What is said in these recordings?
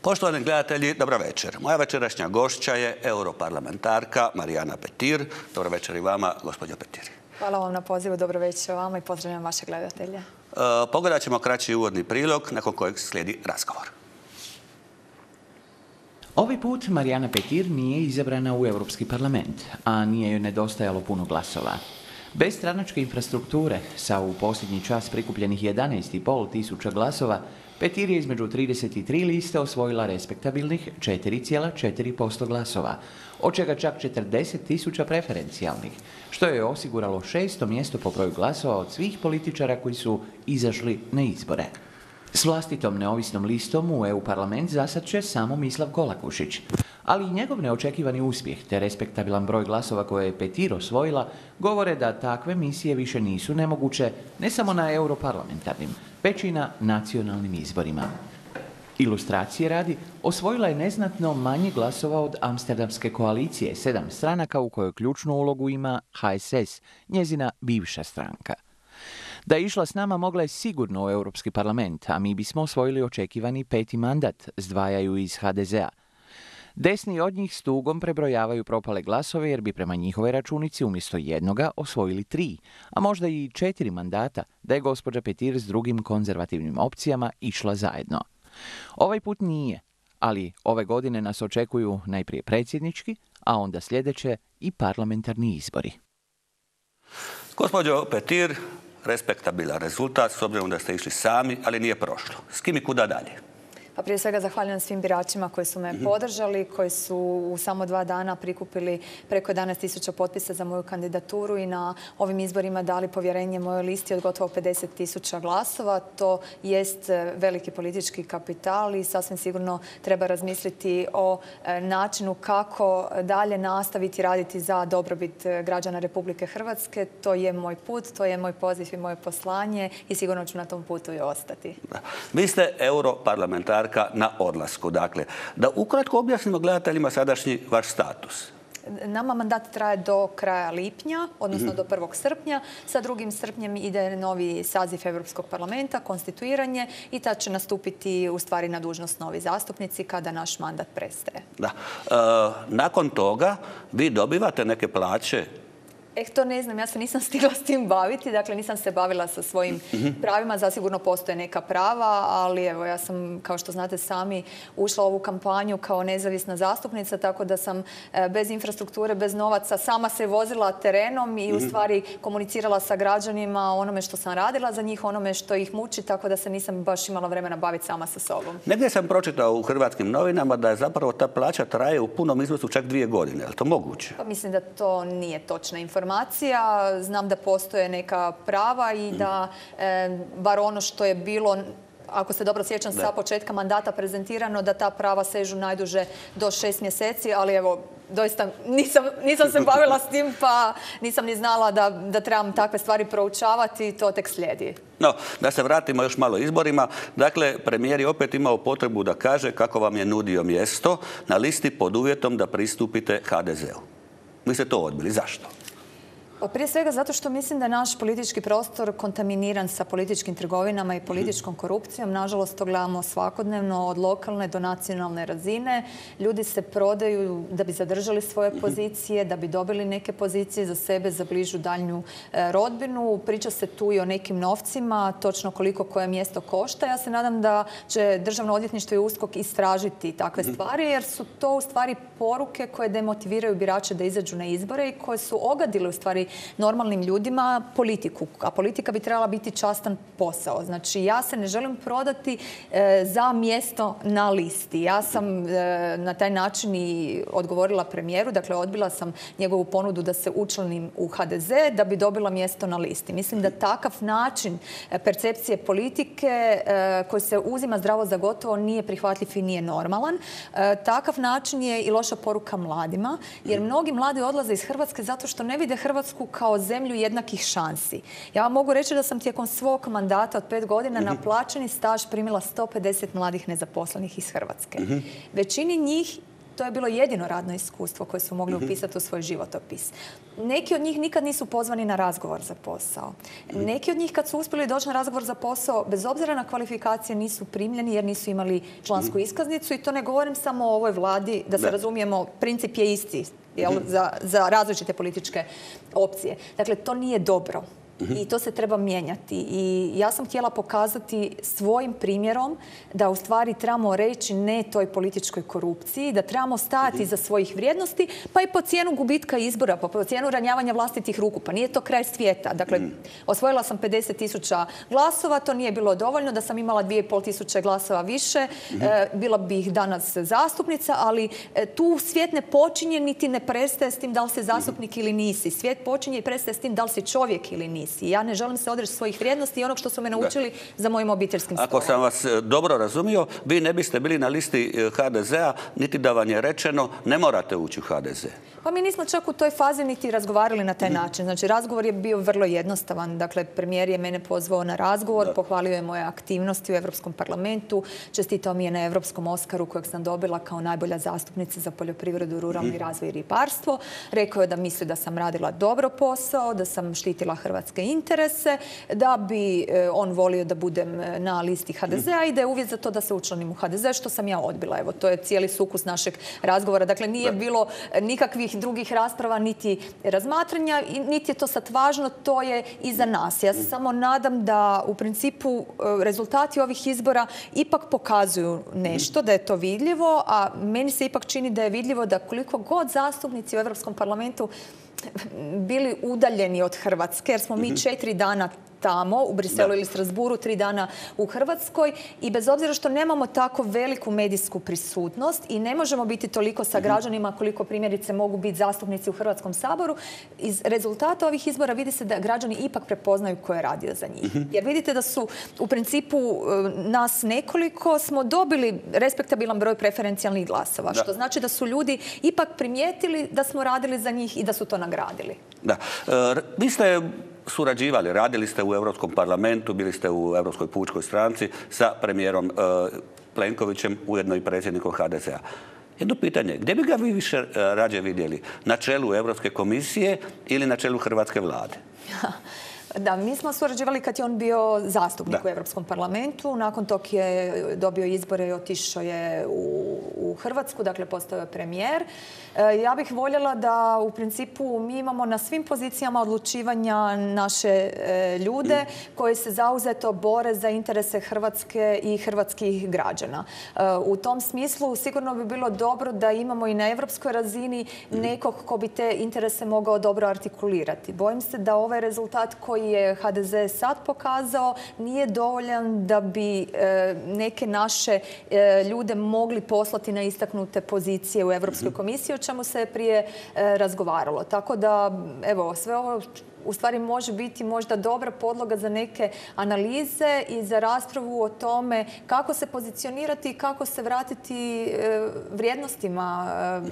Poštovani gledatelji, dobro večer. Moja večerašnja gošća je europarlamentarka Marijana Petir. Dobro večer i vama, gospođo Petir. Hvala vam na pozivu, dobro večer vama i pozdravljam vaše gledatelje. Pogledat ćemo kraći uvodni prilog, nakon kojeg slijedi razgovor. Ovaj put Marijana Petir nije izabrana u Europski parlament, a nije joj nedostajalo puno glasova. Bez stranačke infrastrukture, sa u posljednji čas prikupljenih 11,5 tisuća glasova, Petir je između 33 liste osvojila respektabilnih 4,4% glasova, od čega čak 40 tisuća preferencijalnih, što je osiguralo 6. mjesto po broju glasova od svih političara koji su izašli na izbore. S vlastitom neovisnom listom u EU parlament zasad će samo Mislav Kolakušić, ali i njegov neočekivani uspjeh te respektabilan broj glasova koje je Petir osvojila govore da takve misije više nisu nemoguće ne samo na europarlamentarnim, već i na nacionalnim izborima. Ilustracije radi, osvojila je neznatno manje glasova od Amsterdamske koalicije, 7 stranaka u kojoj ključnu ulogu ima HSS, njezina bivša stranka. Da je išla s nama, mogla je sigurno u Europski parlament, a mi bismo osvojili očekivani 5. mandat, zdvajaju iz HDZ-a. Desni od njih s tugom prebrojavaju propale glasove jer bi prema njihovoj računici umjesto jednoga osvojili 3, a možda i 4 mandata da je gospođa Petir s drugim konzervativnim opcijama išla zajedno. Ovaj put nije, ali ove godine nas očekuju najprije predsjednički, a onda sljedeće i parlamentarni izbori. Gospođo Petir, respektabilan rezultat, s obzirom da ste išli sami, ali nije prošlo. S kim i kuda dalje? Pa prije svega zahvaljujem svim biračima koji su me podržali, koji su u samo 2 dana prikupili preko 11.000 potpisa za moju kandidaturu i na ovim izborima dali povjerenje mojoj listi od gotovo 50.000 glasova. To jest veliki politički kapital i sasvim sigurno treba razmisliti o načinu kako dalje nastaviti raditi za dobrobit građana Republike Hrvatske. To je moj put, to je moj poziv i moje poslanje i sigurno ću na tom putu i ostati. Vi ste europarlamentar na odlasku. Dakle, da ukratko objasnimo gledateljima sadašnji vaš status. Nama mandat traje do kraja lipnja, odnosno do 1. srpnja. Sa 2. srpnjem ide novi saziv Europskog parlamenta, konstituiranje i tad će nastupiti u stvari na dužnost novi zastupnici kada naš mandat prestaje. Da. Nakon toga vi dobivate neke plaće? To ne znam, ja se nisam stigla s tim baviti, dakle nisam se bavila sa svojim pravima, zasigurno postoje neka prava, ali evo ja sam, kao što znate sami, ušla u ovu kampanju kao nezavisna zastupnica, tako da sam bez infrastrukture, bez novaca, sama se vozila terenom i u stvari komunicirala sa građanima o onome što sam radila za njih, onome što ih muči, tako da se nisam baš imala vremena baviti sama sa sobom. Negdje sam pročitao u hrvatskim novinama da je zapravo ta plaća traje u punom iznosu čak 2 godine. Je li to moguće? Pa mislim da to nije točna informacija. Znam da postoje neka prava i da bar ono što je bilo, ako se dobro sjećam, sa početka mandata prezentirano, da ta prava sežu najduže do 6 mjeseci, ali evo, doista nisam se bavila s tim, pa nisam ni znala da trebam takve stvari proučavati i to tek slijedi. No, da se vratimo još malo izborima. Dakle, premijer je opet imao potrebu da kaže kako vam je nudio mjesto na listi pod uvjetom da pristupite HDZ-u. Vi ste to odbili. Zašto? Prije svega zato što mislim da je naš politički prostor kontaminiran sa političkim trgovinama i političkom korupcijom. Nažalost, to gledamo svakodnevno od lokalne do nacionalne razine. Ljudi se prodaju da bi zadržali svoje pozicije, da bi dobili neke pozicije za sebe, za bližu daljnju rodbinu. Priča se tu i o nekim novcima, točno koliko koje mjesto košta. Ja se nadam da će Državno odvjetništvo i USKOK istražiti takve stvari, jer su to u stvari poruke koje demotiviraju birače da izađu na izbore i koje su ogadile u stvari normalnim ljudima politiku, a politika bi trebala biti častan posao. Znači, ja se ne želim prodati za mjesto na listi. Ja sam na taj način i odgovorila premijeru, dakle odbila sam njegovu ponudu da se učlanim u HDZ da bi dobila mjesto na listi. Mislim da takav način percepcije politike koji se uzima zdravo za gotovo nije prihvatljiv i nije normalan. Takav način je i loša poruka mladima, jer mnogi mladi odlaze iz Hrvatske zato što ne vide Hrvatsku kao zemlju jednakih šansi. Ja vam mogu reći da sam tijekom svog mandata od 5 godina na plaćeni staž primila 150 mladih nezaposlenih iz Hrvatske. Većini njih to je bilo jedino radno iskustvo koje su mogli upisati u svoj životopis. Neki od njih nikad nisu pozvani na razgovor za posao. Neki od njih kad su uspjeli doći na razgovor za posao, bez obzira na kvalifikacije nisu primljeni jer nisu imali člansku iskaznicu, i to ne govorim samo o ovoj vladi, da se razumijemo, princip je isti za različite političke opcije. Dakle, to nije dobro. I to se treba mijenjati. I ja sam htjela pokazati svojim primjerom da u stvari trebamo reći ne toj političkoj korupciji, da trebamo stajati iza svojih vrijednosti, pa i po cijenu gubitka izbora, pa po cijenu ranjavanja vlastitih ruku. Pa nije to kraj svijeta. Dakle, osvojila sam 50.000 glasova, to nije bilo dovoljno. Da sam imala 2.500 glasova više, bila bih danas zastupnica, ali tu svijet ne počinje niti ne prestaje s tim da li si zastupnik ili nisi. Svijet počinje i prestaje s tim da li si čovjek ili nisi. Ja ne želim se odreći svojih vrijednosti i onog što su me naučili za mojim obiteljskim stolom. Ako sam vas dobro razumio, vi ne biste bili na listi HDZ-a, niti da vam je rečeno ne morate ući u HDZ. Pa mi nismo čak u toj fazi niti razgovarali na taj način. Znači, razgovor je bio vrlo jednostavan. Dakle, premijer je mene pozvao na razgovor, pohvalio je moje aktivnosti u Europskom parlamentu, čestitao mi je na Europskom Oskaru kojeg sam dobila kao najbolja zastupnica za poljoprivredu, ruralni razvoj i ribarstvo. Rekao je da misli da sam radila dobro posao, da sam štitila hrvatske interese, da bi on volio da budem na listi HDZ-a i da je uvjet za to da se učlanim u HDZ, što sam ja odbila. Evo, to je cijeli sukus našeg razgovora. Dakle, nije bilo nikakvih drugih rasprava niti razmatranja, niti je to sad važno, to je iza nas. Ja se samo nadam da u principu rezultati ovih izbora ipak pokazuju nešto, da je to vidljivo, a meni se ipak čini da je vidljivo da koliko god zastupnici u Europskom parlamentu bili udaljeni od Hrvatske, jer smo mi 4 dana tamo u Briselu ili Strasburu, 3 dana u Hrvatskoj, i bez obzira što nemamo tako veliku medijsku prisutnost i ne možemo biti toliko sa građanima koliko primjerice mogu biti zastupnici u Hrvatskom saboru, iz rezultata ovih izbora vidi se da građani ipak prepoznaju ko je radio za njih. Jer vidite da su u principu nas nekoliko smo dobili respektabilan broj preferencijalnih glasova, što znači da su ljudi ipak primijetili da smo radili za njih i da su to nagradili. Da. Vi ste surađivali, radili ste u Europskom parlamentu, bili ste u Europskoj pučkoj stranci sa premijerom Plenkovićem, ujedno i predsjednikom HDZ-a. Jedno pitanje, gdje bi ga vi više rađe vidjeli? Na čelu Europske komisije ili na čelu hrvatske vlade? Da, mi smo surađivali kad je on bio zastupnik u Europskom parlamentu. Nakon tog je dobio izbore i otišao je u Hrvatsku, dakle postao je premijer. Ja bih voljela da u principu mi imamo na svim pozicijama odlučivanja naše ljude koji se zauzeto bore za interese Hrvatske i hrvatskih građana. U tom smislu sigurno bi bilo dobro da imamo i na europskoj razini nekog ko bi te interese mogao dobro artikulirati. Bojim se da ovaj rezultat koji je HDZ sad pokazao nije dovoljan da bi neke naše ljude mogli poslati na istaknute pozicije u Europskoj komisiji, o čemu se prije razgovaralo. Tako da, evo, sve ovo u stvari može biti možda dobra podloga za neke analize i za raspravu o tome kako se pozicionirati i kako se vratiti vrijednostima.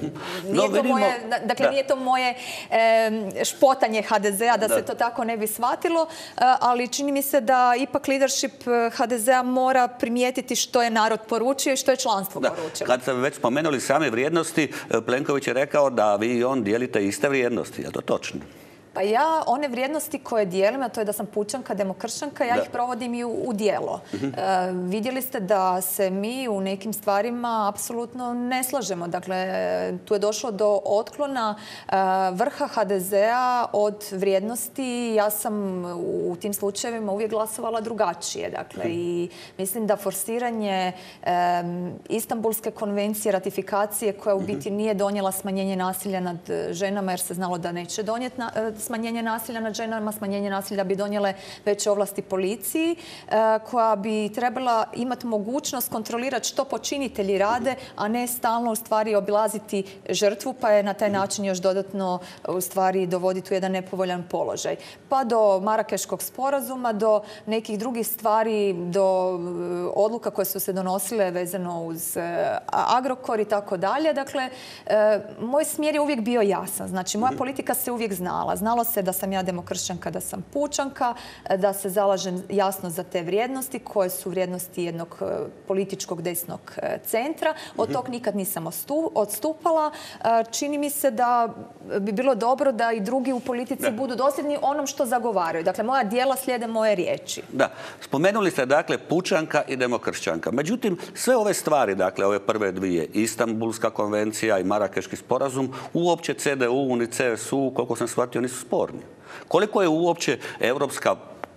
Nije to moje špotanje HDZ-a, da se to tako ne bi shvatilo, ali čini mi se da ipak leadership HDZ-a mora primijetiti što je narod poručio i što je članstvo poručilo. Kad ste već spomenuli same vrijednosti, Plenković je rekao da vi i on dijelite iste vrijednosti. Je to točno? Pa ja one vrijednosti koje dijelim, a to je da sam pučanka, demokršćanka, ja ih provodim i u djelo. Vidjeli ste da se mi u nekim stvarima apsolutno ne slažemo. Dakle, tu je došlo do otklona vrha HDZ-a od vrijednosti. Ja sam u tim slučajevima uvijek glasovala drugačije. Dakle, i mislim da forsiranje Istanbulske konvencije, ratifikacije koja u biti nije donijela smanjenje nasilja nad ženama, jer se znalo da neće donijeti smanjenje nasilja nad ženama, smanjenje nasilja bi donijele veće ovlasti policiji, koja bi trebala imati mogućnost kontrolirati što počinitelji rade, a ne stalno u stvari obilaziti žrtvu, pa je na taj način još dodatno u stvari dovoditi u jedan nepovoljan položaj. Pa do Marakeškog sporazuma, do nekih drugih stvari, do odluka koje su se donosile vezano uz Agrokor i tako dalje. Dakle, moj smjer je uvijek bio jasan. Znači, moja politika se uvijek znala. znalo se da sam ja demokršćanka, da sam pučanka, da se zalažem jasno za te vrijednosti koje su vrijednosti jednog političkog desnog centra. Od tog nikad nisam odstupala. Čini mi se da bi bilo dobro da i drugi u politici budu dosljedni onom što zagovaraju. Dakle, moja djela slijede moje riječi. Da. Spomenuli ste, dakle, pučanka i demokršćanka. Međutim, sve ove stvari, dakle, ove prve dvije, Istanbulska konvencija i Marakeški sporazum, uopće CDU ni CSU, koliko sam shvatio, nisu sporni. Koliko je uopće europska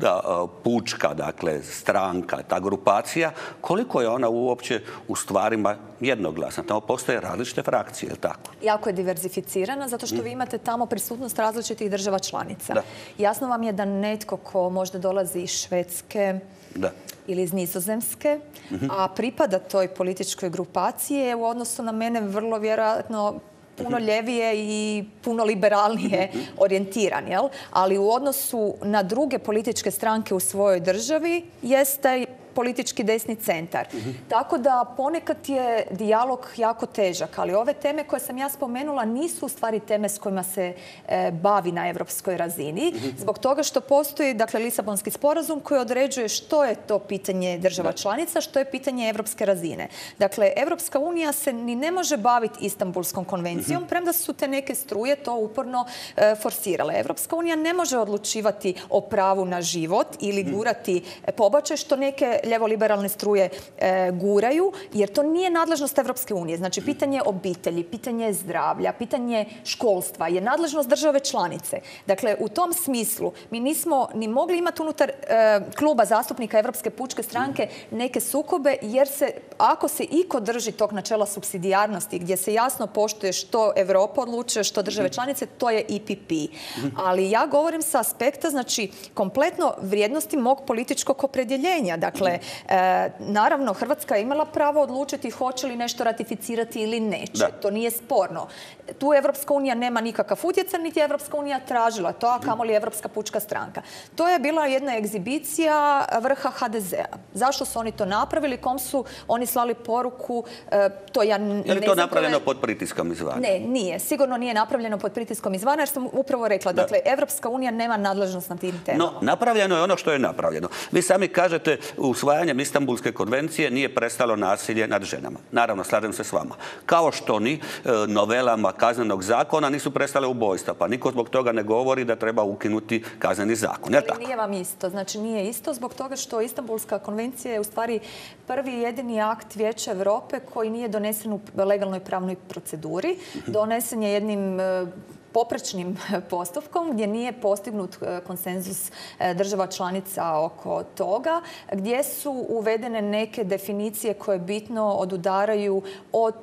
pučka, dakle, stranka, ta grupacija, koliko je ona uopće u stvarima jednoglasna? Tamo postoje različite frakcije, je li tako? Jako je diverzificirana, zato što vi imate tamo prisutnost različitih država članica. Jasno vam je da netko ko možda dolazi iz Švedske ili iz Nizozemske, a pripada toj političkoj grupaciji, je u odnosu na mene vrlo vjerojatno puno ljevije i puno liberalnije orijentiran, jel? Ali u odnosu na druge političke stranke u svojoj državi jest taj politički desni centar. Tako da ponekad je dijalog jako težak, ali ove teme koje sam ja spomenula nisu u stvari teme s kojima se bavi na evropskoj razini, zbog toga što postoji, dakle, Lisabonski sporazum koji određuje što je to pitanje država članica, što je pitanje evropske razine. Dakle, Evropska unija se ni ne može baviti Istanbulskom konvencijom, premda su te neke struje to uporno forsirale. Evropska unija ne može odlučivati o pravu na život ili gurati pobačaj, što neke ljevo-liberalne struje guraju, jer to nije nadležnost Evropske unije. Znači, pitanje obitelji, pitanje zdravlja, pitanje školstva je nadležnost države članice. Dakle, u tom smislu mi nismo ni mogli imati unutar kluba zastupnika Evropske pučke stranke neke sukobe, jer se, ako se iko drži tog načela supsidijarnosti, gdje se jasno poštuje što Evropa odlučuje, što države članice, to je EPP. Ali ja govorim sa aspekta, znači, kompletno vrijednosti mog političkog opredjeljenja. Dakle, naravno, Hrvatska je imala pravo odlučiti hoće li nešto ratificirati ili neće. To nije sporno. Tu Evropska unija nema nikakav utjecaj, niti je Evropska unija tražila to, a kamoli Evropska pučka stranka. To je bila jedna egzibicija vrha HDZ-a. Zašto su oni to napravili? Kom su oni slali poruku? To ja ne znam. Je li to napravljeno pod pritiskom izvana? Ne, nije. Sigurno nije napravljeno pod pritiskom izvana, jer sam upravo rekla, dakle, Evropska unija nema nadležnost na tim temama. No, napravljeno je ono što je napravljeno. Vi sami kažete, usvajanjem Istanbulske konvencije nije prestalo nasilje nad ženama. Naravno, slažem se s vama. Kao što ni novelama kaznenog zakona nisu prestale ubojstva, pa niko zbog toga ne govori da treba ukinuti kazneni zakon. Ali nije vam isto. Znači, nije isto zbog toga što Istanbulska konvencija je u stvari prvi i jedini akt Vijeća Europe koji nije donesen u legalnoj pravnoj proceduri. Donesen je jednim poprečnim postupkom gdje nije postignut konsenzus država članica oko toga, gdje su uvedene neke definicije koje bitno odudaraju od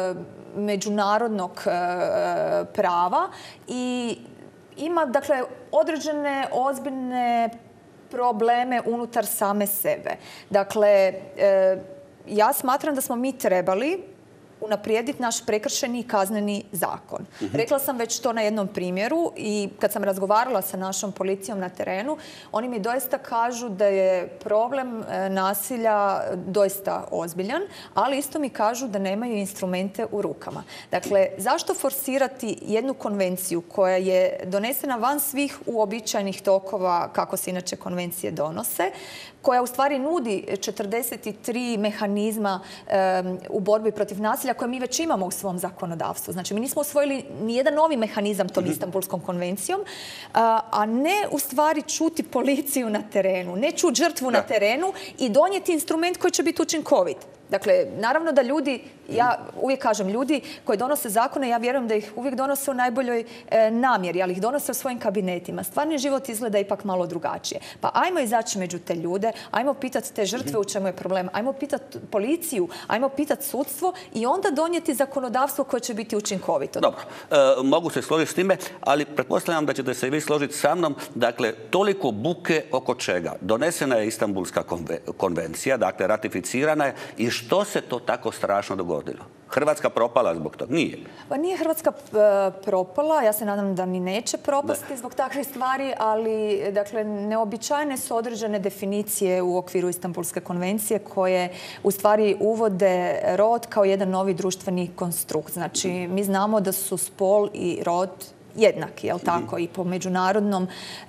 međunarodnog prava i ima, dakle, određene ozbiljne probleme unutar same sebe. Dakle, ja smatram da smo mi trebali unaprijediti naš prekršajni i kazneni zakon. Rekla sam već to na jednom primjeru i kad sam razgovarala sa našom policijom na terenu, oni mi doista kažu da je problem nasilja doista ozbiljan, ali isto mi kažu da nemaju instrumente u rukama. Dakle, zašto forsirati jednu konvenciju koja je donesena van svih uobičajenih tokova, kako se inače konvencije donose, koja u stvari nudi 43 mehanizma u borbi protiv nasilja koje mi već imamo u svom zakonodavstvu. Znači, mi nismo usvojili nijedan novi mehanizam tom Istanbulskom konvencijom, a ne u stvari čuti policiju na terenu, ne čuti žrtvu na terenu i donijeti instrument koji će biti učinkovit. Dakle, naravno da ljudi, ja uvijek kažem, ljudi koji donose zakone, ja vjerujem da ih uvijek donose u najboljoj namjeri, ali ih donose u svojim kabinetima. Stvarni život izgleda ipak malo drugačije. Pa ajmo izaći među te ljude, ajmo pitati te žrtve u čemu je problem, ajmo pitati policiju, ajmo pitati sudstvo i onda donijeti zakonodavstvo koje će biti učinkovito. Dobro, mogu se složiti s time, ali pretpostavljam da ćete se i vi složiti sa mnom. Dakle, toliko buke oko čega? Donesena je Istanbulska konvencija, dakle, ratificirana je i što se to tako strašno dogodilo? Hrvatska propala zbog toga? Nije. Pa nije Hrvatska propala, ja se nadam da ni neće propasti zbog takvih stvari, ali dakle, neobičajne su određene definicije u okviru Istanbulske konvencije koje u stvari uvode rod kao jedan novi društveni konstrukt. Znači, mi znamo da su spol i rod jednaki, jel tako, i po međunarodnom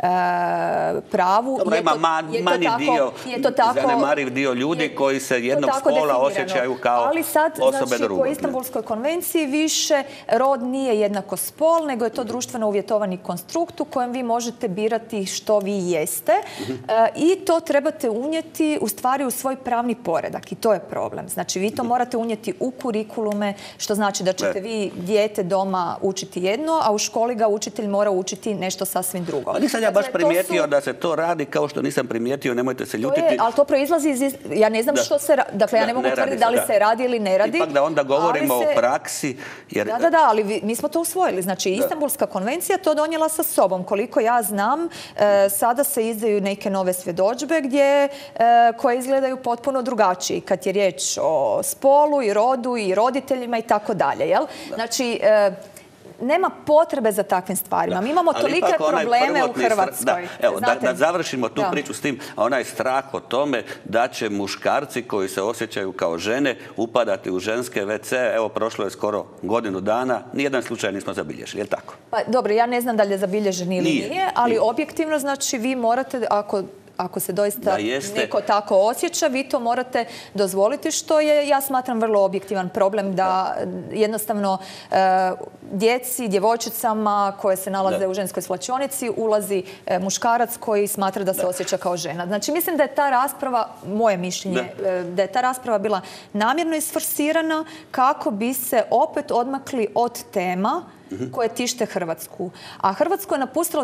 pravu. Dobro, ima manji dio, zanemariv dio ljudi koji se jednog spola osjećaju kao ali sad, osobe znači, drugog. po Istanbulskoj konvenciji više rod nije jednako spol, nego je to društveno uvjetovani konstrukt u kojem vi možete birati što vi jeste i to trebate unijeti u stvari u svoj pravni poredak i to je problem. Znači, vi to morate unijeti u kurikulume, što znači da ćete vi dijete doma učiti jedno, a u školi ga učitelj mora učiti nešto sasvim drugo. Nisam ja baš primijetio da se to radi, kao što nisam primijetio, nemojte se ljutiti. Ali to proizlazi iz... Ja ne znam što se radi. Dakle, ja ne mogu tvrditi da li se radi ili ne radi. Ipak da onda govorimo o praksi. Da, ali mi smo to usvojili. Znači, Istanbulska konvencija to donijela sa sobom. Koliko ja znam, sada se izdaju neke nove svjedodžbe koje izgledaju potpuno drugačije. Kad je riječ o spolu i rodu i roditeljima i tako dalje. Znači, nema potrebe za takvim stvarima. Mi imamo tolike probleme u Hrvatskoj. Evo, da završimo tu priču s tim, a onaj strah o tome da će muškarci koji se osjećaju kao žene upadati u ženske WC, evo, prošlo je skoro godinu dana, nijedan slučaj nismo zabilježili, je li tako? Pa dobro, ja ne znam da li je zabilježen ili nije, ali objektivno, znači, vi morate, ako se doista neko tako osjeća, vi to morate dozvoliti, što je, ja smatram, vrlo objektivan problem da jednostavno djeci, djevojčicama koje se nalaze u ženskoj svlačionici ulazi muškarac koji smatra da se osjeća kao žena. Znači, mislim da je ta rasprava, moje mišljenje, da je ta rasprava bila namjerno isforsirana kako bi se opet odmakli od tema koje tište Hrvatsku. A Hrvatsku je napustilo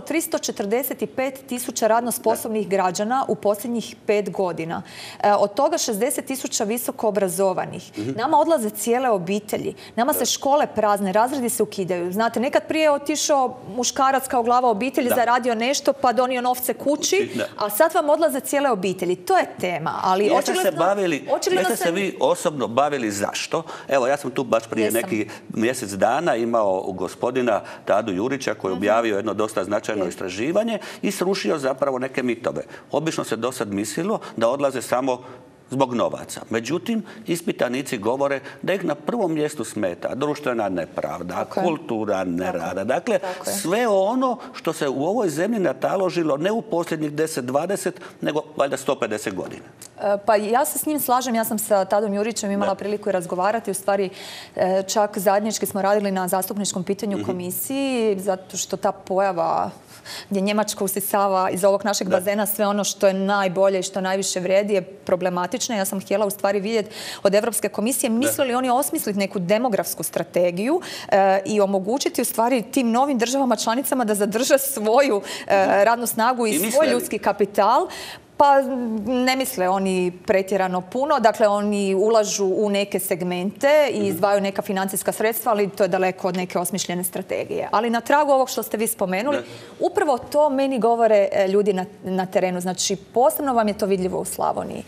345.000 radno sposobnih građana u posljednjih 5 godina. Od toga 60.000 visoko obrazovanih. Nama odlaze cijele obitelji. Nama se škole prazne, razredi se ukidaju. Znate, nekad prije je otišao muškarac kao glava obitelji, zaradio nešto pa donio novce kući, a sad vam odlaze cijele obitelji. To je tema. Ali jeste se vi osobno bavili zašto? Evo, ja sam tu baš prije neki mjesec dana imao u gospodina Tadu Jurića koji je objavio jedno dosta značajno istraživanje i srušio zapravo neke mitove. Obično se do sad mislilo da odlaze samo zbog novaca. Međutim, ispitanici govore da ih na prvom mjestu smeta društvena nepravda, kultura nerada. Dakle, sve ono što se u ovoj zemlji nataložilo ne u posljednjih 10-20, nego valjda 150 godina. Pa ja se s njim slažem. Ja sam sa Tadom Jurićem imala priliku razgovarati. U stvari, čak zajednički smo radili na zastupničkom pitanju komisiji, zato što ta pojava gdje Njemačka usisava iz ovog našeg bazena sve ono što je najbolje i što najviše vrijedi je problematična. Ja sam htjela u stvari vidjeti od Europske komisije misle li oni osmisliti neku demografsku strategiju i omogućiti u stvari tim novim državama članicama da zadrže svoju radnu snagu i svoj ljudski kapital. Pa ne misle oni pretjerano puno, dakle oni ulažu u neke segmente i izdvajaju neka financijska sredstva, ali to je daleko od neke osmišljene strategije. Ali na tragu ovog što ste vi spomenuli, upravo to meni govore ljudi na terenu. Znači, posebno vam je to vidljivo u Slavoniji.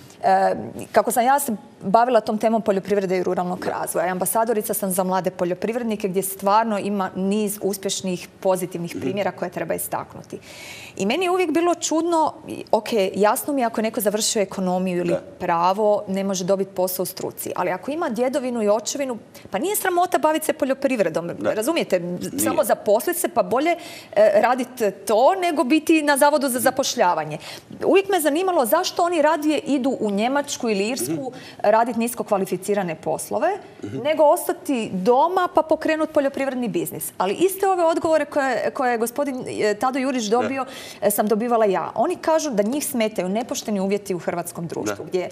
Kako sam ja se bavila tom temom poljoprivrede i ruralnog razvoja. Ambasadorica sam za mlade poljoprivrednike gdje stvarno ima niz uspješnih pozitivnih primjera koje treba istaknuti. I meni je uvijek bilo čudno, jasno mi je ako je neko završio ekonomiju ili pravo, ne može dobiti posao u struci. Ali ako ima djedovinu i očevinu, pa nije sramota baviti se poljoprivredom. Razumijete? Samo zaposliti se, pa bolje raditi to nego biti na zavodu za zapošljavanje. Uvijek me zanimalo zašto oni radije idu u Njemačku ili Irsku raditi nisko kvalificirane poslove, nego ostati doma pa pokrenuti poljoprivredni biznis. Ali iste ove odgovore koje je gospodin Tado Jurić dobio, sam dobivala ja. Oni kažu da njih smetaju nepošteni uvjeti u hrvatskom društvu, gdje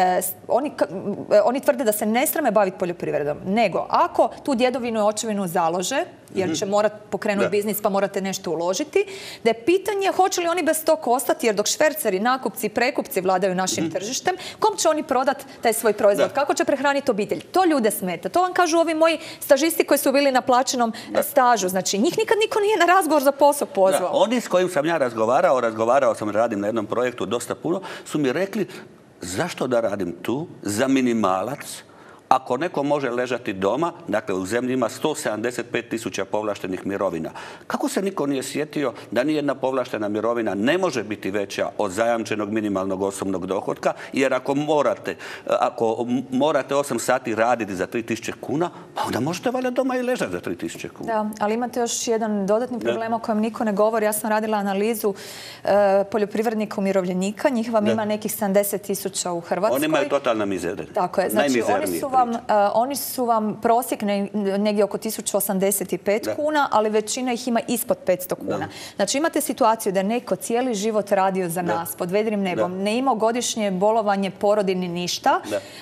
oni tvrde da se ne srame baviti poljoprivredom, nego ako tu djedovinu i očevinu založe, jer će morati pokrenuti biznis pa morate nešto uložiti, da je pitanje hoće li oni bez tog ostati, jer dok šverceri, nakupci i prekupci vladaju našim tržištem, kom će oni prodati taj svoj proizvod? Kako će prehraniti obitelj? To ljude smeta. To vam kažu ovi moji stažisti koji su bili na plaćenom stažu. Znači, njih nikad niko nije na razgovor za posao pozvao. Oni s kojim sam ja razgovarao sam, radim na jednom projektu dosta puno, su mi rekli zašto da radim tu za minimalac, Ako neko može ležati doma, dakle u zemlji ima 175.000 povlaštenih mirovina. Kako se niko nije sjetio da nijedna povlaštena mirovina ne može biti veća od zajamčenog minimalnog osobnog dohotka, jer ako morate 8 sati raditi za 3.000 kuna, pa onda možete valjda doma i ležati za 3.000 kuna. Da, ali imate još jedan dodatni problem o kojem niko ne govori. Ja sam radila analizu poljoprivrednika umirovljenika. Njih vam ima nekih 70.000 u Hrvatskoj. Oni imaju totalna mizerija. Tako je. Znači, oni su vam prosjek negdje oko 1085 kuna, ali većina ih ima ispod 500 kuna. Znači, imate situaciju da je neko cijeli život radio za nas pod vedrim nebom, ne imao godišnje bolovanje, porodiljni, ništa.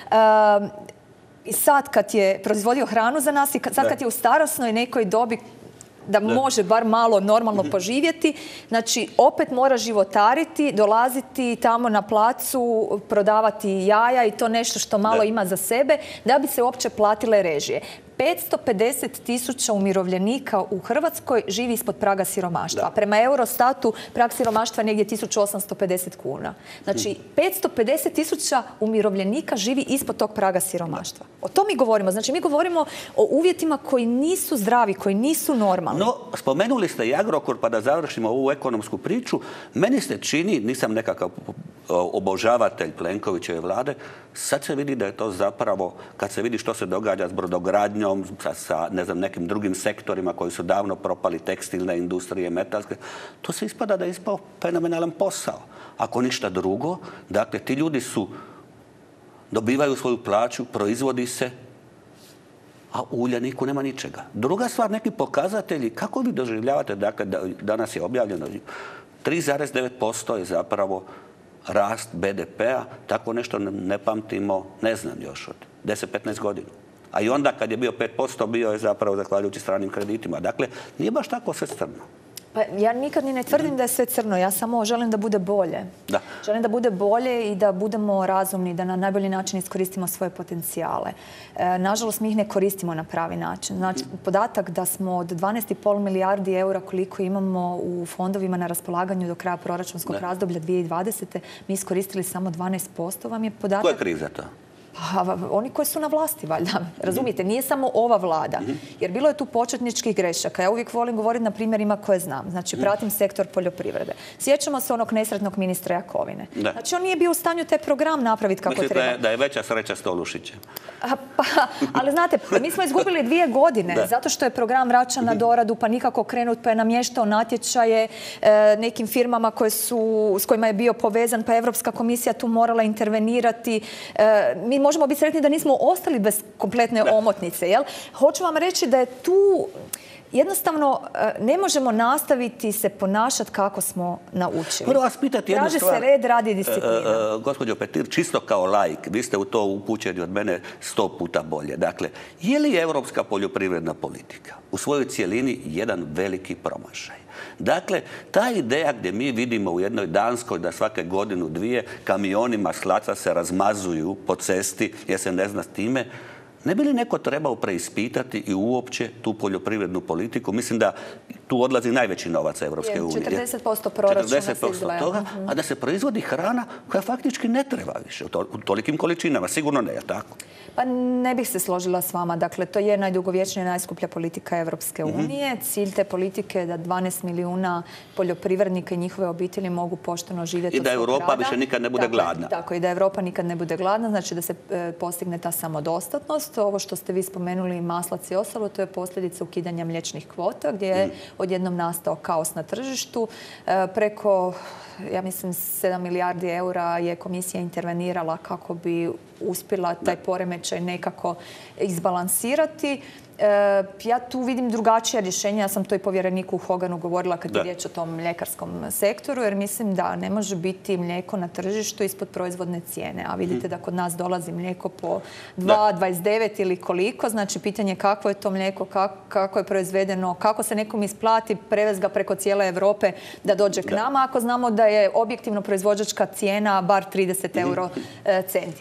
I sad kad je proizvodio hranu za nas i sad kad je u starosnoj nekoj dobi da može bar malo normalno poživjeti, znači opet mora životariti, dolaziti tamo na placu, prodavati jaja i to nešto što malo ima za sebe da bi se uopće platile režije. 550.000 umirovljenika u Hrvatskoj živi ispod praga siromaštva. Prema Eurostatu prag siromaštva je negdje 1850 kuna. Znači, 550.000 umirovljenika živi ispod tog praga siromaštva. O tom mi govorimo. Znači, mi govorimo o uvjetima koji nisu zdravi, koji nisu normalni. No, spomenuli ste i Agrokor, pa da završimo ovu ekonomsku priču. Meni se čini, nisam nekakav obožavatelj Plenkovićeve vlade, sad se vidi da je to zapravo, kad se vidi što se događa s brodogradnjom, sa ne znam, nekim drugim sektorima koji su davno propali, tekstilne industrije, metalske, to se ispada da je ispao fenomenalan posao. Ako ništa drugo, dakle, ti ljudi dobivaju svoju plaću, proizvodi se, a u Uljaniku nema ničega. Druga stvar, neki pokazatelji, kako vi doživljavate, dakle, danas je objavljeno 3,9% je zapravo rast BDP-a, tako nešto ne pamtimo, ne znam još od 10-15 godina. A i onda kad je bio 5%, bio je zapravo zahvaljujući stranim kreditima. Dakle, nije baš tako sve crno. Pa ja nikad ni ne tvrdim da je sve crno, ja samo želim da bude bolje. Želim da bude bolje i da budemo razumni, da na najbolji način iskoristimo svoje potencijale. Nažalost, mi ih ne koristimo na pravi način. Znači, podatak da smo od 12,5 milijardi eura koliko imamo u fondovima na raspolaganju do kraja proračunskog razdoblja 2020. mi iskoristili samo 12%, vam je podatak... Ko je kriv za to? Pa, oni koji su na vlasti, valjda. Razumijete, nije samo ova vlada. Jer bilo je tu početničkih grešaka. Ja uvijek volim govoriti na primjerima koje znam. Znači, pratim sektor poljoprivrede. Sjećamo se onog nesretnog ministra Jakovine. Znači, on nije bio u stanju taj program napraviti kako treba. Mislite da je veća sreća Stolušića? Ali znate, mi smo izgubili 2 godine zato što je program vraćan na doradu, pa nikako krenut, pa je namještao natječaje nekim firmama s kojima je bio povezan, pa Europska komisija tu morala intervenirati. Mi možemo biti sretni da nismo ostali bez kompletne omotnice. Hoću vam reći da je tu jednostavno ne možemo nastaviti se ponašati kako smo naučili. Moram vas pitati jednu stvar. Traži se red, radi disciplina. Gospođo Petir, čisto kao laik, vi ste u to upućeni od mene 100 puta bolje. Dakle, je li europska poljoprivredna politika u svojoj cijelini jedan veliki promašaj? Dakle, ta ideja gdje mi vidimo u jednoj Danskoj da svake godinu, dvije kamionima slaca se razmazuju po cesti jer se ne zna s time, ne bi li neko trebao preispitati i uopće tu poljoprivrednu politiku? Mislim da tu odlazi najveći novac Evropske unije. 40% proračuna se izdvaja. 40% toga, a da se proizvodi hrana koja faktički ne treba više u tolikim količinama. Sigurno ne, je tako? Pa ne bih se složila s vama. Dakle, to je najdugovječnija i najskuplja politika Evropske unije. Cilj te politike je da 12 milijuna poljoprivrednika i njihove obitelji mogu pošteno živjeti od svog rada. I da Europa više nikad ne bude gladna. Tako, i da Europa nikad ne bude gladna, znači da se postigne ta samodostatnost. Ovo što ste vi spomenuli, maslac i ostalo, to je posljedica ukidanja mliječnih kvota, gdje je odjednom nastao kaos na tržištu. Preko, ja mislim, 7 milijardi eura je komisija intervenirala kako bi uspjela taj poremećaj nekako izbalansirati. Ja tu vidim drugačija rješenja. Ja sam to i povjereniku Hoganu govorila kad je riječ o tom mljekarskom sektoru, jer mislim da ne može biti mlijeko na tržištu ispod proizvodne cijene. A vidite da kod nas dolazi mlijeko po 2,29 ili koliko. Znači, pitanje kakvo je to mlijeko, kako je proizvedeno, kako se nekom isplati prevez ga preko cijele Europe da dođe k nama, ako znamo da je objektivno proizvođačka cijena bar 30 euro centi. Dakle, tu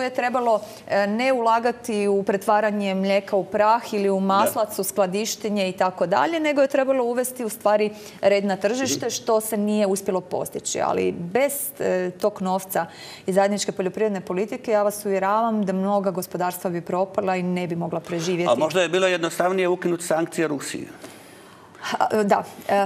tu je trebalo ne ulagati u pretvaranje mlijeka u prah ili u maslac, u skladištenje i tako dalje, nego je trebalo uvesti u stvari red na tržište, što se nije uspjelo postići. Ali bez tog novca i zajedničke poljoprivredne politike, ja vas uvjeravam da mnoga gospodarstva bi propala i ne bi mogla preživjeti. A možda je bilo jednostavnije ukinuti sankcije Rusiji? Da,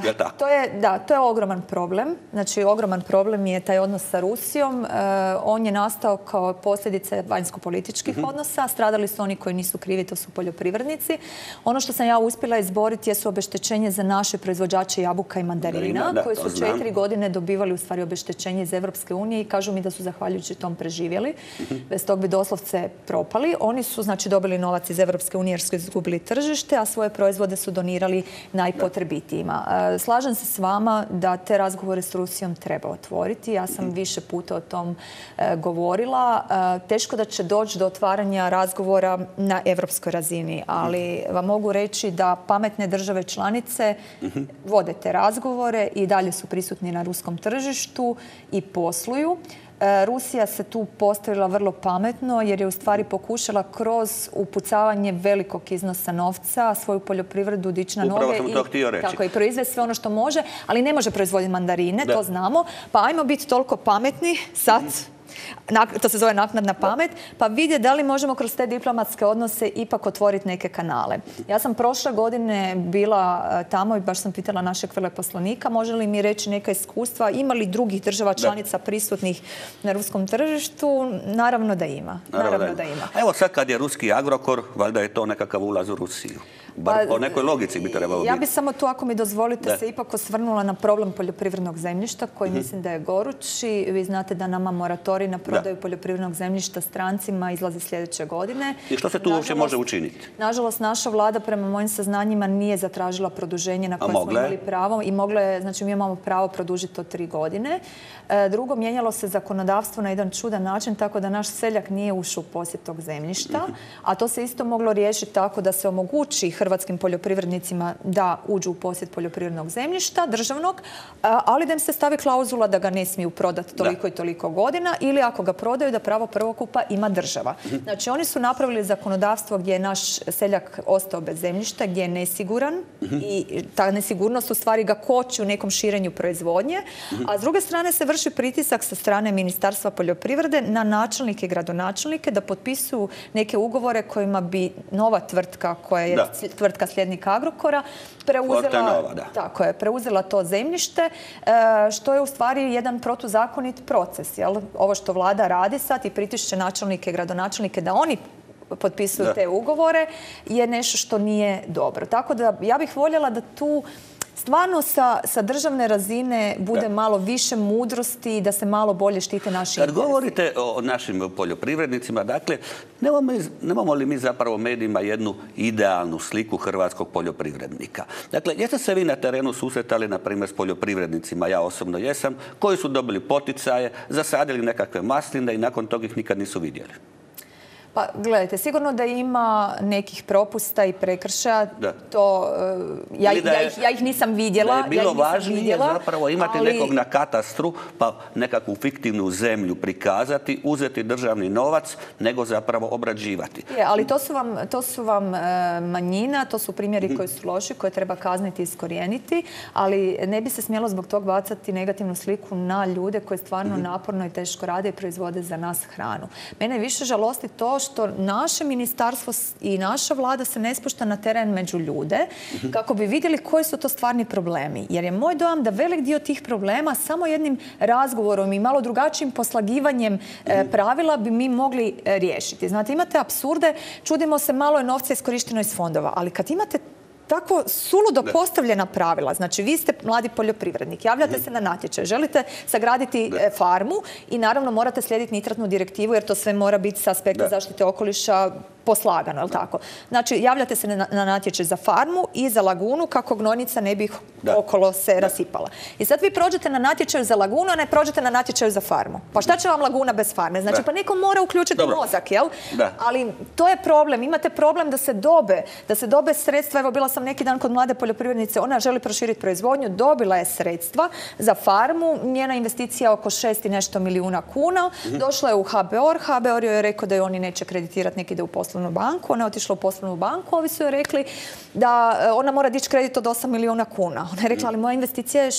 to je ogroman problem. Znači, ogroman problem je taj odnos sa Rusijom. On je nastao kao posljedice vanjsko-političkih odnosa. Stradali su oni koji nisu krivi, to su poljoprivrednici. Ono što sam ja uspjela izboriti jesu obeštećenje za naše proizvođače jabuka i mandarina, koji su 4 godine dobivali u stvari obeštećenje iz Europske unije i kažu mi da su zahvaljujući tom preživjeli. Bez tog bi doslovce propali. Oni su znači dobili novac iz Europske unije jer su izgubili tržište, a svoje proizvode su donirali potrebitijima. Slažem se s vama da te razgovore s Rusijom treba otvoriti. Ja sam više puta o tom govorila. Teško da će doći do otvaranja razgovora na europskoj razini, ali vam mogu reći da pametne države članice vode te razgovore i dalje su prisutni na ruskom tržištu i posluju. Rusija se tu postavila vrlo pametno jer je u stvari pokušala kroz upucavanje velikog iznosa novca svoju poljoprivredu dići na noge i proizvesti sve ono što može, ali ne može proizvoditi mandarine, to znamo. Pa ajmo biti toliko pametni sad, to se zove naknadna pamet, pa vidjeti da li možemo kroz te diplomatske odnose ipak otvoriti neke kanale. Ja sam prošle godine bila tamo i baš sam pitala našeg veleposlanika može li mi reći neka iskustva, ima li drugih država članica prisutnih na ruskom tržištu. Naravno da ima. A evo sad kad je ruski Agrokor, valjda je to nekakav ulaz u Rusiju. Bar po nekoj logici bi trebalo biti. Ja bi samo tu, ako mi dozvolite, se ipak osvrnula na problem poljoprivrednog zemljišta, koji mislim da je gorući. Vi znate da nama moratorij na prodaju poljoprivrednog zemljišta strancima izlazi sljedeće godine. I što se tu uopće može učiniti? Nažalost, naša vlada, prema mojim saznanjima, nije zatražila produženje na koje smo imali pravo i mogla je, znači mi imamo pravo produžiti to 3 godine. Drugo, mijenjalo se zakonodavstvo na jedan čudan način, tako da naš seljak nije ušao u posjed tog zemljišta, a to se isto moglo riješiti tako da se omogući hrvatskim poljoprivrednicima da uđu u posjed poljoprivrednog zemljišta, državnog, ali da im se stavi klauzula da ga ne smiju prodati toliko i toliko godina ili ako ga prodaju da pravo prvokupa ima država. Znači oni su napravili zakonodavstvo gdje je naš seljak ostao bez zemljišta, gdje je nesiguran i ta nesigurnost u stvari ga koči u nekom širenju proizvodnje, a s druge strane se vrši pritisak sa strane Ministarstva poljoprivrede na načelnike i gradonačelnike da potpisuju neke ugovore kojima bi nova tvrtka koja je tvrtka sljednika Agrokora preuzela to zemljište, što je u stvari jedan protuzakonit proces. Ovo što vlada radi sad i pritišće načelnike i gradonačelnike da oni potpisuju te ugovore je nešto što nije dobro. Tako da ja bih voljela da tu stvarno sa državne razine bude malo više mudrosti i da se malo bolje štite naši interesi. Kad govorite o našim poljoprivrednicima, dakle, nemamo li mi zapravo medijima jednu idealnu sliku hrvatskog poljoprivrednika? Dakle, jeste se vi na terenu susretali, na primjer, s poljoprivrednicima, ja osobno jesam, koji su dobili poticaje, zasadili nekakve masline i nakon toga ih nikad nisu vidjeli? Pa gledajte, sigurno da ima nekih propusta i prekršaja, ja ih nisam vidjela. Da je bilo važnije zapravo imati nekog na katastru, pa nekakvu fiktivnu zemlju prikazati, uzeti državni novac, nego zapravo obrađivati. Ali to su vam manjina, to su primjeri koji su loši, koje treba kazniti i iskorijeniti, ali ne bi se smjelo zbog tog bacati negativnu sliku na ljude koji stvarno naporno i teško rade i proizvode za nas hranu. Mene više žalosti to što naše ministarstvo i naša vlada se ne spušta na teren među ljude kako bi vidjeli koji su to stvarni problemi. Jer je moj dojam da velik dio tih problema samo jednim razgovorom i malo drugačijim poslagivanjem pravila bi mi mogli riješiti. Znate, imate apsurde, čudimo se, malo je novca iskorišteno iz fondova, ali kad imate tako suludo postavljena pravila. Znači, vi ste mladi poljoprivrednik, javljate se na natječaj, želite sagraditi farmu i naravno morate slijediti nitratnu direktivu jer to sve mora biti s aspekta zaštite okoliša poslagano, je li tako? Znači, javljate se na natječaj za farmu i za lagunu kako gnojnica ne bi okolo se rasipala. I sad vi prođete na natječaju za lagunu, a ne prođete na natječaju za farmu. Pa šta će vam laguna bez farme? Znači, pa neko mora uključiti mozak, jel? Ali to je problem. Imate problem da se dobe sredstva. Evo, bila sam neki dan kod mlade poljoprivrednice, ona želi proširiti proizvodnju, dobila je sredstva za farmu, njena investicija oko 6 i nešto milijuna kuna, došla je u HBOR, HBOR joj je rekao da je oni neće kreditirati, neki ide u poslovnu banku, ona je otišla u poslovnu banku, ovi su joj rekli da ona mora dići kredit od 8 milijuna kuna. Ona je rekla, ali moja investicija je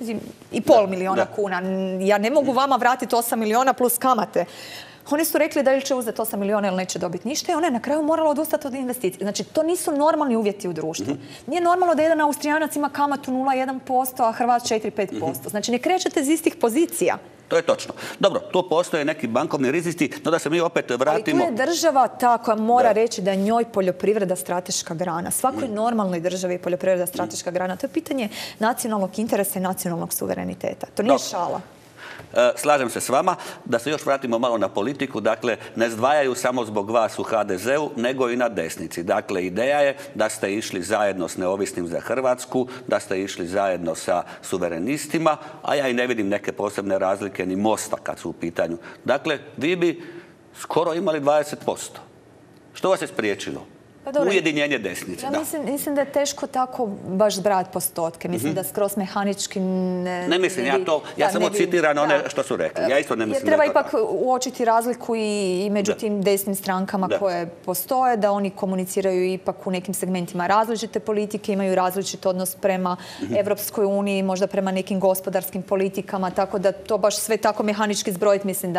6,5 milijuna kuna, ja ne mogu vama vratiti 8 milijuna plus kamate. Oni su rekli da ili će uzeti 8 milijuna ili neće dobiti ništa i ona je na kraju morala odustati od investicije. Znači, to nisu normalni uvjeti u društvu. Nije normalno da jedan Austrijanac ima kamatu 0,1%, a Hrvat 4-5%. Znači, ne krećete iz istih pozicija. To je točno. Dobro, tu postoje neki bankovni rizici, no da se mi opet vratimo... Ali tu je država ta koja mora reći da je njoj poljoprivreda strateška grana. Svakoj normalnoj državi je poljoprivreda strateška grana. To je pitanje nacionalnog interesa i nacionalnog suvereniteta. To nije šala. Slažem se s vama. Da se još vratimo malo na politiku. Dakle, ne zdvajaju samo zbog vas u HDZ-u, nego i na desnici. Dakle, ideja je da ste išli zajedno s Neovisnim za Hrvatsku, da ste išli zajedno sa suverenistima, a ja i ne vidim neke posebne razlike ni Mosta kad su u pitanju. Dakle, vi bi skoro imali 20%. Što vas je spriječilo? Ujedinjenje desnice. Ja mislim da je teško tako baš zbrajati postotke. Mislim da skroz mehanički... Ne mislim ja to. Ja samo citiram one što su rekli. Ja isto ne mislim da je to treba ipak uočiti razliku i među tim desnim strankama koje postoje, da oni komuniciraju ipak u nekim segmentima različite politike, imaju različit odnos prema Evropskoj uniji, možda prema nekim gospodarskim politikama, tako da to baš sve tako mehanički zbrojiti mislim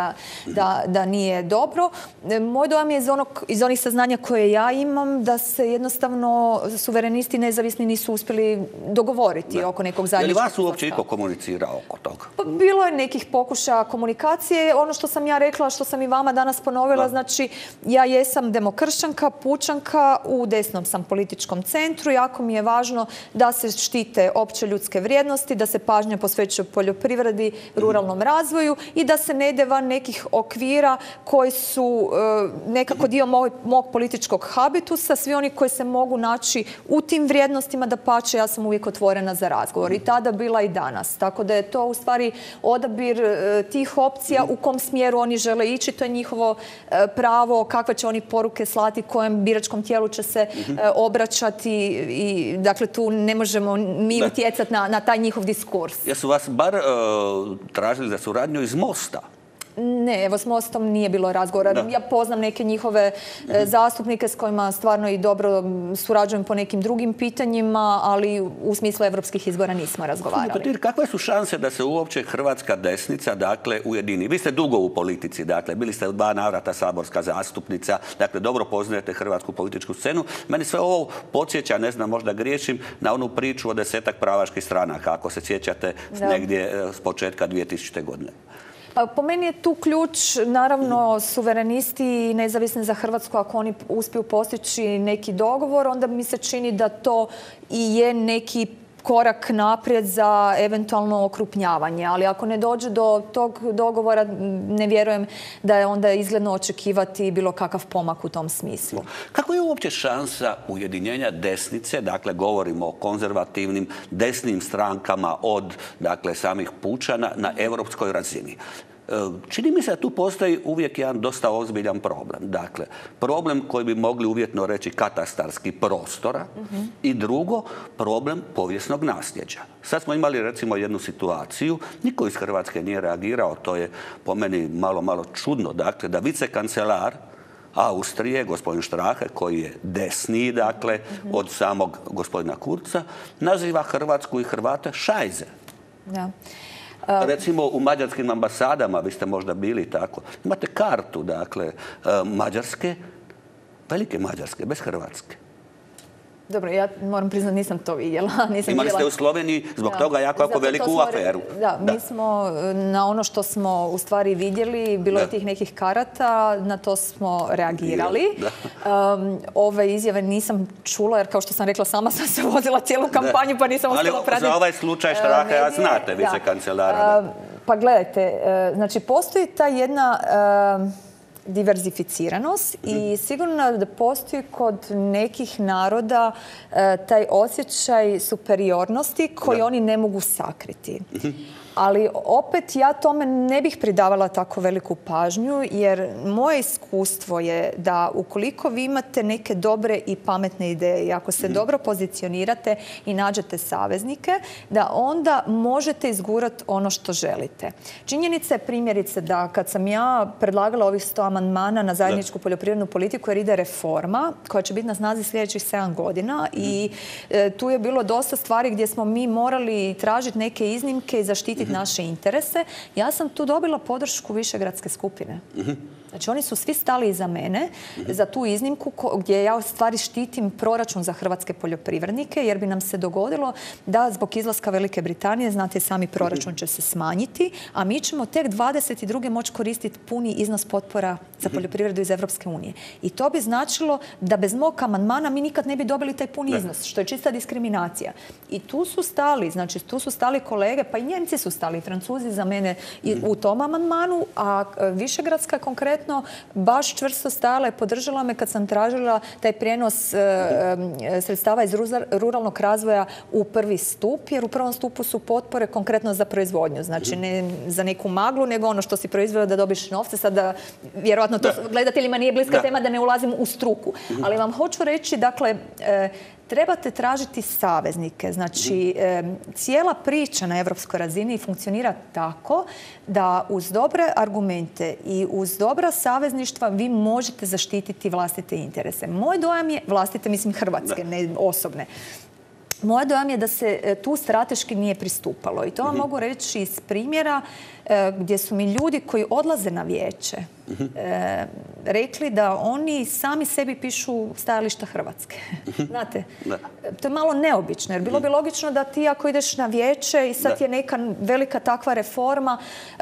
da nije dobro. Moj dojam je iz onih saznanja koje ja imam da se jednostavno suverenisti nezavisni nisu uspjeli dogovoriti oko nekog zajedničkog. Je li vas uopće iko komunicirao oko toga? Pa bilo je nekih pokušaja komunikacije. Ono što sam ja rekla, što sam i vama danas ponovila, znači ja jesam demokršćanka, pučanka, u desnom sam političkom centru. Jako mi je važno da se štite opće ljudske vrijednosti, da se pažnja posvećuje poljoprivredi, ruralnom razvoju i da se ne ide van nekih okvira koji su nekako dio mog političkog habitusa. Svi oni koji se mogu naći u tim vrijednostima, da pače, ja sam uvijek otvorena za razgovor. I tada bila i danas. Tako da je to u stvari odabir tih opcija u kom smjeru oni žele ići. To je njihovo pravo, kakve će oni poruke slati, kojem biračkom tijelu će se obraćati. I dakle, tu ne možemo mi utjecati na taj njihov diskurs. Jesu vas bar tražili za suradnju iz Mosta? Ne, evo s Mostom nije bilo razgovora. Ja poznam neke njihove zastupnike s kojima stvarno i dobro surađujem po nekim drugim pitanjima, ali u smislu evropskih izbora nismo razgovarali. Kakve su šanse da se uopće hrvatska desnica, dakle, ujedini? Vi ste dugo u politici, dakle, bili ste u 2 navrata saborska zastupnica, dakle, dobro poznajete hrvatsku političku scenu. Meni sve ovo podsjeća, ne znam, možda griješim, na onu priču o 10-ak pravaških stranaka, ako se sjećate negdje s početka 2000. godine. Pa po meni je tu ključ, naravno, suverenisti i nezavisni za Hrvatsku, ako oni uspiju postići neki dogovor, onda mi se čini da to i je neki korak naprijed za eventualno okrupnjavanje. Ali ako ne dođe do tog dogovora, ne vjerujem da je onda izgledno očekivati bilo kakav pomak u tom smislu. Kako je uopće šansa ujedinjenja desnice, dakle govorimo o konzervativnim desnim strankama od samih pučana na europskoj razini? Čini mi se da tu postoji uvijek jedan dosta ozbiljan problem. Dakle, problem koji bi mogli uvjetno reći katastarski prostora i drugo, problem povijesnog nasljeđa. Sad smo imali recimo jednu situaciju, niko iz Hrvatske nije reagirao, to je po meni malo čudno, dakle, da vicekancelar Austrije, gospodin Strache, koji je desniji, dakle, od samog gospodina Kurza, naziva Hrvatsku i Hrvate šajze. Da. Recimo u mađarskim ambasadama, vi ste možda bili tako, imate kartu, dakle, Mađarske, velike Mađarske, bez Hrvatske. Dobro, ja moram priznati, nisam to vidjela. Imali ste u Sloveniji zbog toga jako veliku aferu. Da, mi smo na ono što smo u stvari vidjeli, bilo je tih nekih karata, na to smo reagirali. Ove izjave nisam čula, jer kao što sam rekla, sama sam se vozila cijelu kampanju, pa nisam uspjela pratiti. Ali za ovaj slučaj Strache znate vicekancelara. Pa gledajte, znači postoji ta jedna diverzificiranost i sigurno da postoji kod nekih naroda taj osjećaj superiornosti koji oni ne mogu sakriti. Ali opet ja tome ne bih pridavala tako veliku pažnju jer moje iskustvo je da ukoliko vi imate neke dobre i pametne ideje i ako se dobro pozicionirate i nađete saveznike, da onda možete izgurati ono što želite. Činjenica je primjerice da kad sam ja predlagala ovih 100 amandmana na zajedničku poljoprivrednu politiku jer ide reforma koja će biti na snazi sljedećih 7 godina i tu je bilo dosta stvari gdje smo mi morali tražiti neke iznimke i zaštititi naše interese. Ja sam tu dobila podršku Višegradske skupine. Znači, oni su svi stali iza mene za tu iznimku gdje ja u stvari štitim proračun za hrvatske poljoprivrednike jer bi nam se dogodilo da zbog izlaska Velike Britanije, znate sami, proračun će se smanjiti, a mi ćemo tek 22. moći koristiti puni iznos potpora za poljoprivredu iz Evropske unije. I to bi značilo da bez mog amandmana mi nikad ne bi dobili taj puni iznos, što je čista diskriminacija. I tu su stali, znači tu su stali kolege, pa i Njemci su stali, i Francuzi za mene u tom amandmanu, a Višegradska je konkretno baš čvrsto stajala i podržala me kad sam tražila taj prijenos sredstava iz ruralnog razvoja u prvi stup, jer u prvom stupu su potpore konkretno za proizvodnju. Znači ne za neku maglu, nego ono što si proizveo da dobiš novce. Sada, vjerojatno to gledateljima nije bliska tema da ne ulazim u struku. Ali vam hoću reći, dakle, trebate tražiti saveznike. Znači, cijela priča na europskoj razini funkcionira tako da uz dobre argumente i uz dobra savezništva vi možete zaštititi vlastite interese. Moj dojam je, vlastite mislim Hrvatske, ne osobne, moj dojam je da se tu strateški nije pristupalo. I to vam mogu reći iz primjera gdje su mi ljudi koji odlaze na vijeće rekli da oni sami sebi pišu stajališta Hrvatske. Znate, to je malo neobično, jer bilo bi logično da ti ako ideš na vijeće i sad je neka velika takva reforma,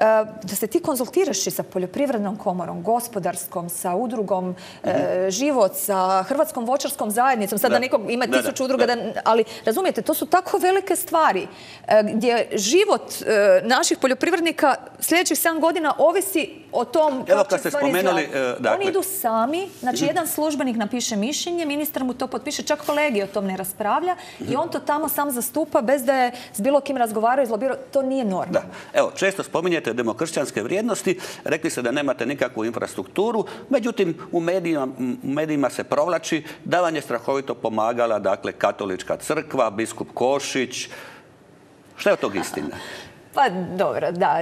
da se ti konzultiraš i sa poljoprivrednom komorom, gospodarskom, sa udrugom Život, sa Hrvatskom voćarskom zajednicom, sad da nekog ima 1000 udruga, ali razumijete, to su tako velike stvari gdje život naših poljoprivrednika sljedećih 7 godina ovisi o tom kako će stvari izgledati. Oni idu sami, znači jedan službenik napiše mišljenje, ministar mu to potpiše, čak kolegi o tom ne raspravlja i on to tamo sam zastupa bez da je s bilo kim razgovarao i izlobirao. To nije normalno. Evo, često spominjete demokršćanske vrijednosti, rekli ste da nemate nikakvu infrastrukturu, međutim u medijima se provlači da vam je strahovito pomagala, dakle, Katolička crkva, biskup Košić. Šta je od tog istina? Pa dobro, da.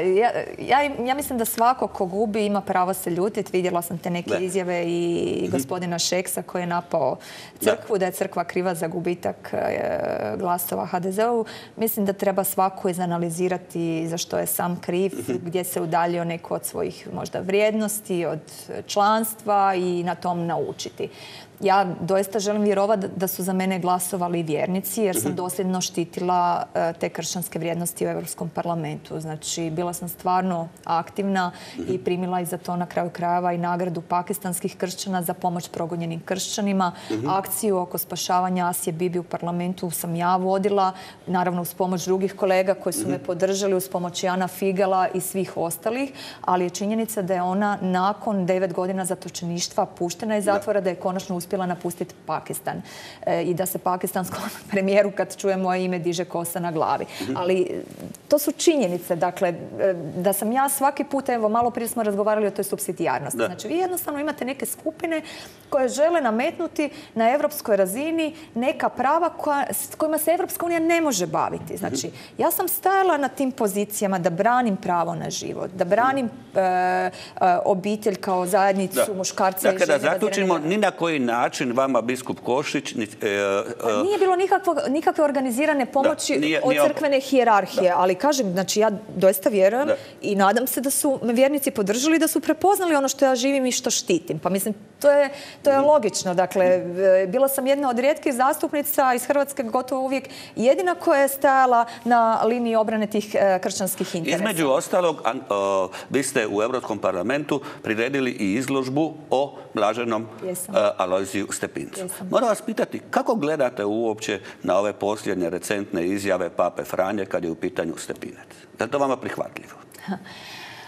Ja mislim da svako ko gubi ima pravo se ljutiti. Vidjela sam te neke izjave i gospodina Šeksa koji je napao crkvu, da je crkva kriva za gubitak glasova HDZ-u. Mislim da treba svako izanalizirati za što je sam kriv, gdje se udaljio neko od svojih možda vrijednosti, od članstva i na tom naučiti. Ja doista želim vjerovati da su za mene glasovali vjernici jer sam dosljedno štitila te kršćanske vrijednosti u Europskom parlamentu. Znači, bila sam stvarno aktivna i primila i za to na kraju krajeva i nagradu pakistanskih kršćana za pomoć progonjenim kršćanima. Akciju oko spašavanja Asije Bibi u parlamentu sam ja vodila, naravno uz pomoć drugih kolega koji su me podržali, uz pomoć Jana Figela i svih ostalih, ali je činjenica da je ona nakon 9 godina zatočeništva puštena iz zatvora, da je konačno uspjela napustiti Pakistan i da se pakistanskom premijeru kad čuje moje ime diže kosa na glavi. Ali to su činjenice. Dakle, da sam ja svaki put, evo malo prije smo razgovarali o toj supsidijarnosti. Znači, vi jednostavno imate neke skupine koje žele nametnuti na europskoj razini neka prava s kojima se Evropska unija ne može baviti. Znači, ja sam stajala na tim pozicijama da branim pravo na život, da branim obitelj kao zajednicu muškarca i žene. Dakle, da zaključimo, ni na koji način vama biskup Košić... Nije bilo nikakve organizirane pomoći od crkvene hijerarhije, ali kažem, znači ja doista vjerujem i nadam se da su me vjernici podržali, da su prepoznali ono što ja živim i što štitim. Pa mislim, to je logično. Dakle, bila sam jedna od rijetkih zastupnica iz Hrvatske, gotovo uvijek jedina koja je stajala na liniji obrane tih kršćanskih interesa. Između ostalog, vi ste u Europskom parlamentu priredili i izložbu o blaženom Alojziju Stepincu. Moram vas pitati, kako gledate uopće na ove posljednje recentne izjave Pape Franje kad je u pitanju Stepinac? Je li to vama prihvatljivo?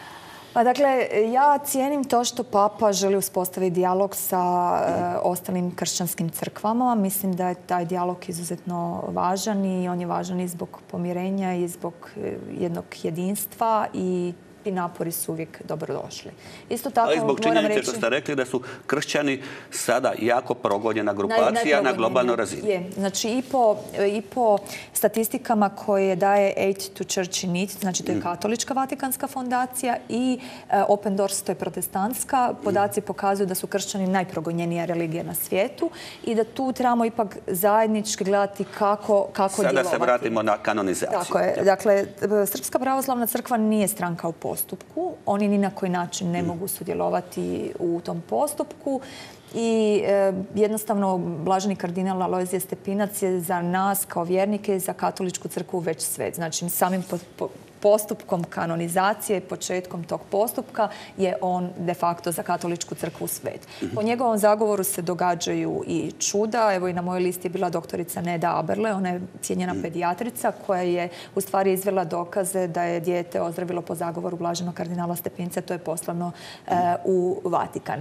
Pa dakle, ja cijenim to što Papa želi uspostaviti dijalog sa ostalim kršćanskim crkvama. Mislim da je taj dijalog izuzetno važan i on je važan i zbog pomirenja i zbog jednog jedinstva i ti napori su uvijek dobrodošli. Isto tako, ali zbog činjenice što ste rekli da su kršćani sada jako progonjena grupacija na globalnoj razini. Je. Znači i po statistikama koje daje Aid to Church in Need, znači to je katolička vatikanska fondacija, i Open Doors, to je protestantska, podaci pokazuju da su kršćani najprogonjenija religija na svijetu i da tu trebamo ipak zajednički gledati kako djelovati. Sada se vratimo na kanonizaciju. Tako je. Dakle, Srpska pravoslavna crkva nije stranka u postupku. Oni ni na koji način ne mogu sudjelovati u tom postupku i jednostavno blaženi kardinal Alojzije Stepinac je za nas kao vjernike i za katoličku crkvu već svet. Znači, samim postupkom kanonizacije, početkom tog postupka je on de facto za katoličku crkvu svet. Po njegovom zagovoru se događaju i čuda. Evo i na mojoj listi je bila doktorica Neda Aberle, ona je cijenjena pedijatrica koja je u stvari izvela dokaze da je dijete ozdravilo po zagovoru blaženog kardinala Stepinca, to je poslano u Vatikan.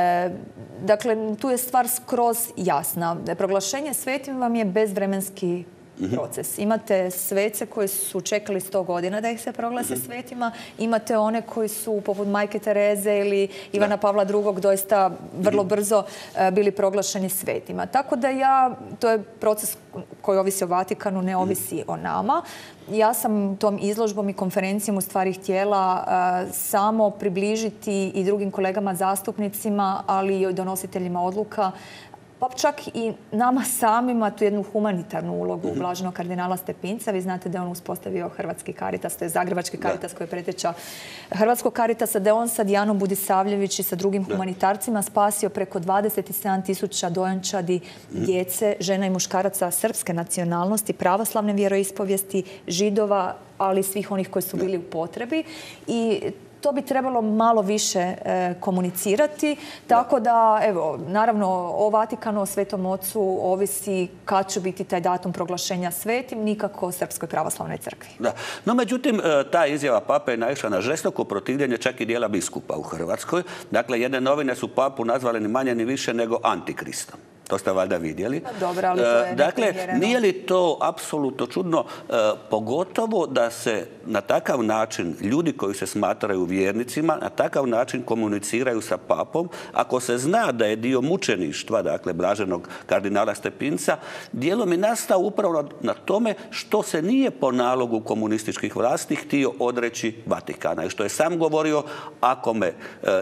Dakle, tu je stvar skroz jasna. Proglašenje svetim vam je bezvremenski proces. Imate svece koji su čekali 100 godina da ih se proglase svetima, imate one koji su poput Majke Tereze ili Ivana Pavla II. Doista vrlo brzo bili proglašeni svetima. Tako da to je proces koji ovisi o Vatikanu, ne ovisi o nama. Ja sam tom izložbom i konferencijom u stvari htjela samo približiti i drugim kolegama zastupnicima, ali i donositeljima odluka, pa čak i nama samima tu jednu humanitarnu ulogu blaženog kardinala Stepinca. Vi znate da je on uspostavio Hrvatski Caritas, to je Zagrebački Caritas koji je preteča Hrvatskog Caritasa, da je on sa Dijanom Budisavljević i sa drugim humanitarcima spasio preko 27.000 dojenčadi, djece, žena i muškaraca srpske nacionalnosti, pravoslavne vjeroispovijesti, Židova, ali i svih onih koji su bili u potrebi. I to bi trebalo malo više komunicirati, tako da, evo, naravno, o Vatikanu, o Svetom Ocu ovisi kad će biti taj datum proglašenja svetim, nikako o Srpskoj pravoslavnoj crkvi. Da. No, međutim, ta izjava Pape je naišla na žestoko protivljenje čak i dijela biskupa u Hrvatskoj. Dakle, jedne novine su Papu nazvali ni manje ni više nego antikristom. To ste valjda vidjeli. Dobro, ali to je dakle, nije li to apsolutno čudno, pogotovo da se na takav način ljudi koji se smatraju vjernicima na takav način komuniciraju sa Papom, ako se zna da je dio mučeništva, dakle, blaženog kardinala Stepinca, dijelom je nastao upravo na tome što se nije po nalogu komunističkih vlasti htio odreći Vatikana. I što je sam govorio, ako me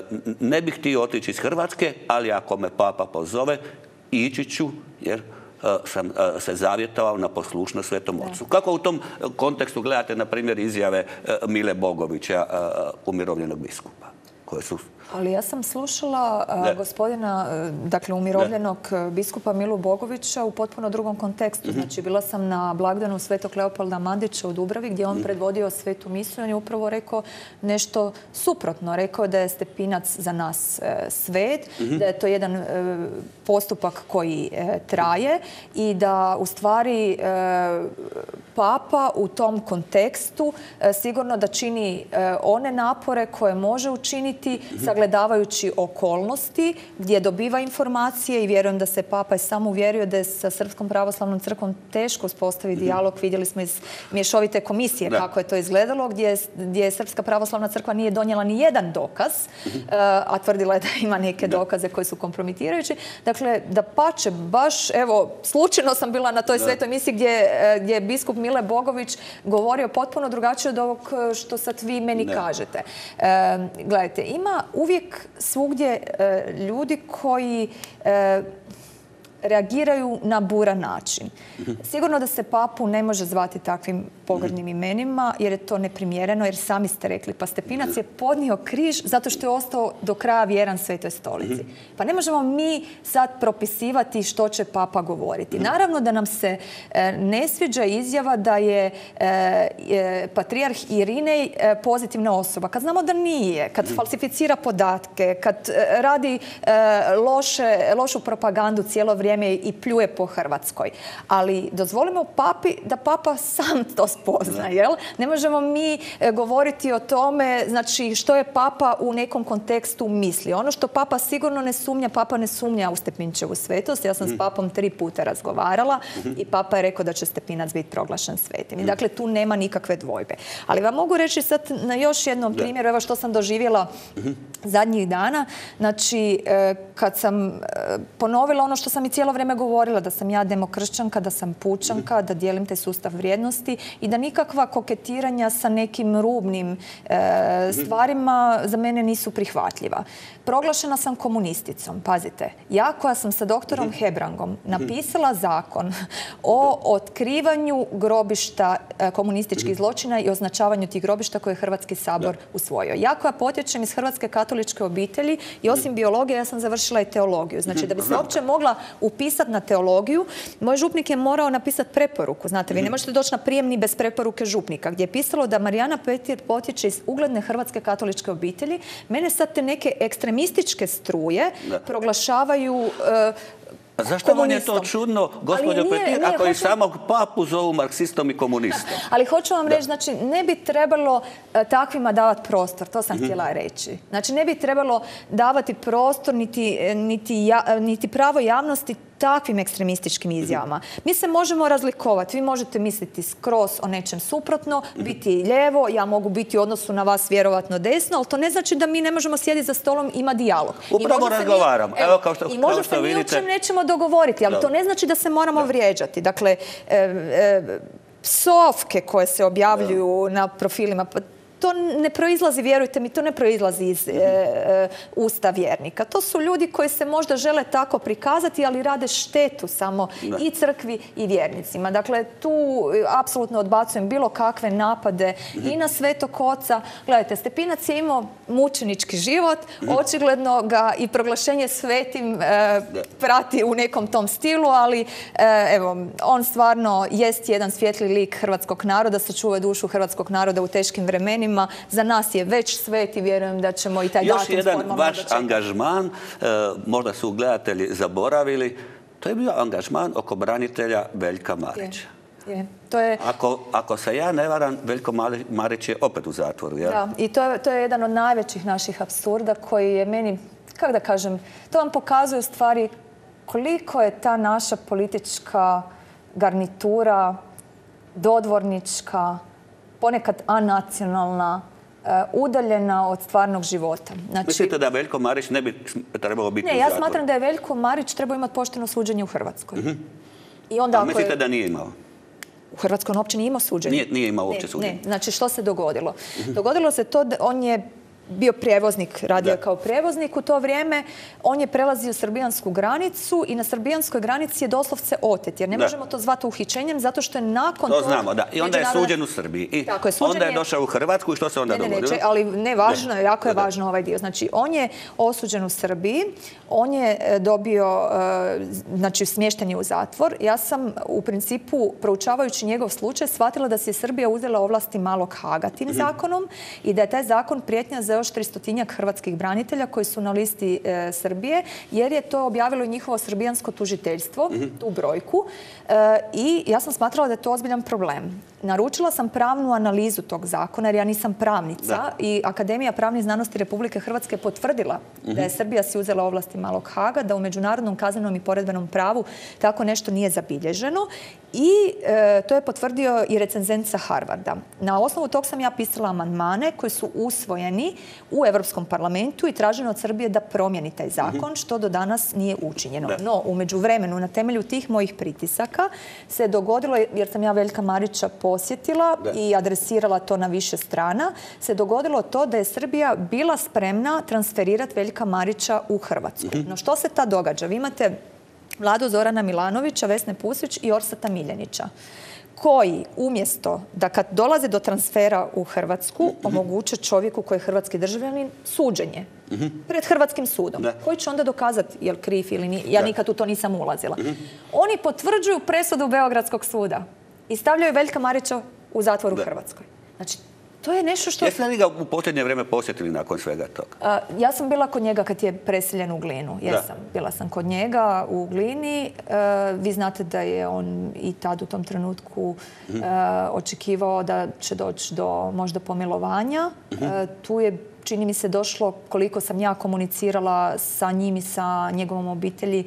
ne bih htio otići iz Hrvatske, ali ako me Papa pozove, ići ću jer sam se zavjetovao na poslušnost Svetom Ocu. Kako u tom kontekstu gledate, na primjer, izjave Mile Bogovića, umirovljenog biskupa, koje su... Ali ja sam slušala gospodina, dakle, umirovljenog biskupa Milu Bogovića u potpuno drugom kontekstu. Znači, bila sam na blagdanu Svetog Leopolda Mandića u Dubravi gdje on predvodio svetu misiju. On je upravo rekao nešto suprotno. Rekao da je Stepinac za nas svet, da je to jedan postupak koji traje i da u stvari Papa u tom kontekstu sigurno da čini one napore koje može učiniti sagledavajući okolnosti gdje dobiva informacije i vjerujem da se Papa je sam uvjerio da je sa Srpskom pravoslavnom crkvom teško uspostaviti dijalog. Vidjeli smo iz mješovite komisije kako je to izgledalo, gdje Srpska pravoslavna crkva nije donijela ni jedan dokaz, a tvrdila je da ima neke dokaze koji su kompromitirajući. Dakle, da pače, baš, evo, slučajno sam bila na toj svetoj misiji gdje je biskup Mile Bogović govorio potpuno drugačije od ovog što sad vi meni kažete. Gledajte, ima uvijek svugdje ljudi koji reagiraju na buran način. Sigurno da se Papu ne može zvati takvim pogrdnim imenima jer je to neprimjereno, jer sami ste rekli. Pa Stepinac je podnio križ zato što je ostao do kraja vjeran Svetoj stolici. Pa ne možemo mi sad propisivati što će Papa govoriti. Naravno da nam se ne sviđa izjava da je patrijarh Irinej pozitivna osoba. Kad znamo da nije, kad falsificira podatke, kad radi lošu propagandu cijelo vrijeme, vrijeme i pljuje po Hrvatskoj. Ali dozvolimo papi da papa sam to spozna, jel? Ne možemo mi govoriti o tome, znači, što je papa u nekom kontekstu misli. Ono što papa sigurno ne sumnja, papa ne sumnja u Stepinčevu svetost. Ja sam s papom 3 puta razgovarala i papa je rekao da će Stepinac biti proglašen svetim. I dakle, tu nema nikakve dvojbe. Ali vam mogu reći sad na još jednom primjeru, evo što sam doživjela zadnjih dana. Znači, kad sam ponovila ono što sam i cijelo vrijeme govorila, da sam ja demokršćanka, da sam pučanka, da dijelim taj sustav vrijednosti i da nikakva koketiranja sa nekim rubnim stvarima za mene nisu prihvatljiva. Proglašena sam komunisticom, pazite. Ja koja sam sa doktorom Hebrangom napisala zakon o otkrivanju grobišta komunističkih zločina i označavanju tih grobišta koje je Hrvatski sabor usvojio. Ja koja potječem iz hrvatske katoličke obitelji i osim biologije ja sam završila i teologiju. Znači da bi se uopće mogla upisati na teologiju, moj župnik je morao napisati preporuku. Znate, vi ne možete doći na prijemni bez preporuke župnika, gdje je pisalo da Marijana Petir potječe iz ugledne hrvatske katoličke obitelji. Mene sad te neke ekstremističke struje proglašavaju A zašto vam je to čudno, gospođo Petir, ako i samog papu zovu marksistom i komunistom? Ali hoću vam reći, znači, ne bi trebalo takvima davati prostor, to sam htjela reći. Znači, ne bi trebalo davati prostor niti pravo javnosti takvim ekstremističkim izjavama. Mi se možemo razlikovati. Vi možete misliti skroz o nečem suprotno, biti lijevo, ja mogu biti u odnosu na vas vjerovatno desno, ali to ne znači da mi ne možemo sjediti za stolom i imati dijalog. Upravo razgovaram. Evo, kao što vidite. I možda se mi u čem nećemo dogovoriti, ali to ne znači da se moramo vrijeđati. Dakle, psovke koje se objavljuju na profilima, to ne proizlazi, vjerujte mi, to ne proizlazi iz usta vjernika. To su ljudi koji se možda žele tako prikazati, ali rade štetu samo i crkvi i vjernicima. Dakle, tu apsolutno odbacujem bilo kakve napade i na Svetog Oca. Gledajte, Stepinac je imao mučenički život, očigledno ga i proglašenje svetim prati u nekom tom stilu, ali evo, on stvarno jest jedan svijetli lik hrvatskog naroda, sačuva dušu hrvatskog naroda u teškim vremenima. Za nas je već svet i vjerujem da ćemo i taj datum formalno dočekati. Još jedan vaš angažman, možda su gledatelji zaboravili, to je bio angažman oko branitelja Veljka Marića. Ako se ja ne varam, Veljko Marić je opet u zatvoru. Ja? Da, i to je jedan od najvećih naših apsurda koji je meni, kako da kažem, to vam pokazuje u stvari koliko je ta naša politička garnitura dodvornička, ponekad anacionalna, udaljena od stvarnog života. Znači, mislite da Veljko Marić ne bi trebao biti u zatvoru? Ne, ja smatram da je Veljko Marić trebao imati pošteno suđenje u Hrvatskoj. I onda mislite da nije imao? U Hrvatskoj on uopće nije imao suđenje. Nije imao uopće suđenje? Ne, znači što se dogodilo? Dogodilo se to da on je bio prijevoznik, radio kao prijevoznik u to vrijeme. On je prelazio srbijansku granicu i na srbijanskoj granici je doslovce otet. Jer ne možemo to zvati uhićenjem zato što je nakon toga... To znamo, da. I onda je suđen u Srbiji. I onda je došao u Hrvatsku i što se onda dogodilo? Ali ne važno, jako je važno ovaj dio. Znači, on je osuđen u Srbiji, on je dobio, znači, smješten je u zatvor. Ja sam u principu, proučavajući njegov slučaj, shvatila da se Srbija uzela ovlasti malog Haga tim zakonom i da je taj zakon prijetnja za još 300-tinjak hrvatskih branitelja koji su na listi Srbije, jer je to objavilo i njihovo srbijansko tužiteljstvo, tu brojku. I ja sam smatrala da je to ozbiljan problem. Naručila sam pravnu analizu tog zakona, jer ja nisam pravnica i Akademija pravnih znanosti Republike Hrvatske potvrdila da je Srbija si uzela ovlasti malog Haga, da u međunarodnom kaznenom i poredbenom pravu tako nešto nije zabilježeno i to je potvrdio i recenzent sa Harvarda. Na osnovu tog sam ja pisala amandmane koji su usvojeni u Europskom parlamentu i traženo od Srbije da promijeni taj zakon, što do danas nije učinjeno. No, u međuvremenu, na temelju tih mojih pritisaka se dogodilo, jer sam ja Veljka Marića posjetila i adresirala to na više strana, se dogodilo to da je Srbija bila spremna transferirati Veljka Marića u Hrvatsku. No što se tad događa? Vi imate Vladu Zorana Milanovića, Vesne Pusić i Orsata Miljenića, koji umjesto da kad dolaze do transfera u Hrvatsku omoguće čovjeku koji je hrvatski državljanin suđenje pred hrvatskim sudom, koji će onda dokazati je li kriv ili nije. Ja nikad u to nisam ulazila. Oni potvrđuju presudu Beogradskog suda i stavljaju Veljka Marića u zatvor u Hrvatskoj. Znači, to je nešto što... Jeste li ga u posljednje vrijeme posjetili nakon svega toga? Ja sam bila kod njega kad je preseljen u Glinu. Jesam. Bila sam kod njega u Glini. Vi znate da je on i tad u tom trenutku očekivao da će doći do možda pomilovanja. Tu je, čini mi se, došlo, koliko sam ja komunicirala sa njim i sa njegovom obitelji,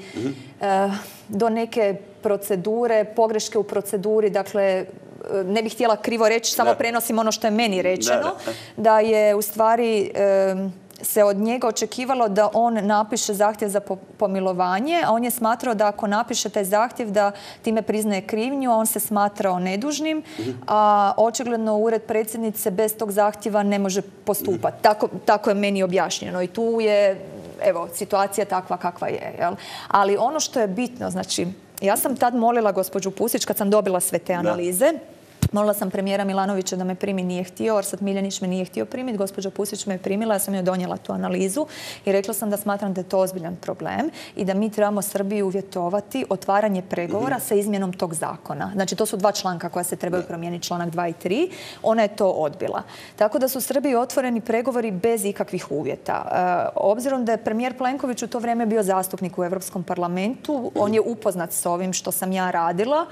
do neke procedure, pogreške u proceduri. Dakle, ne bih htjela krivo reći, samo prenosim ono što je meni rečeno, da je u stvari se od njega očekivalo da on napiše zahtjev za pomilovanje, a on je smatrao da ako napiše taj zahtjev da time priznaje krivnju, on se smatrao nedužnim, a očigledno ured predsjednice bez tog zahtjeva ne može postupati. Tako je meni objašnjeno i tu je, evo, situacija takva kakva je. Jel? Ali ono što je bitno, znači, ja sam tad molila gospođu Pusić, kad sam dobila sve te analize, molila sam premijera Milanovića da me primi, nije htio, Orsat Miljenić me nije htio primiti, gospođa Pusić me je primila, ja sam joj donijela tu analizu i rekla sam da smatram da je to ozbiljan problem i da mi trebamo Srbiji uvjetovati otvaranje pregovora sa izmjenom tog zakona. Znači, to su 2 članka koja se trebaju promijeniti, članak 2 i 3. Ona je to odbila. Tako da su Srbiji otvoreni pregovori bez ikakvih uvjeta. Obzirom da je premijer Plenković u to vrijeme bio zastupnik u Europskom parlamentu, on je upoznat s ovim što sam ja radila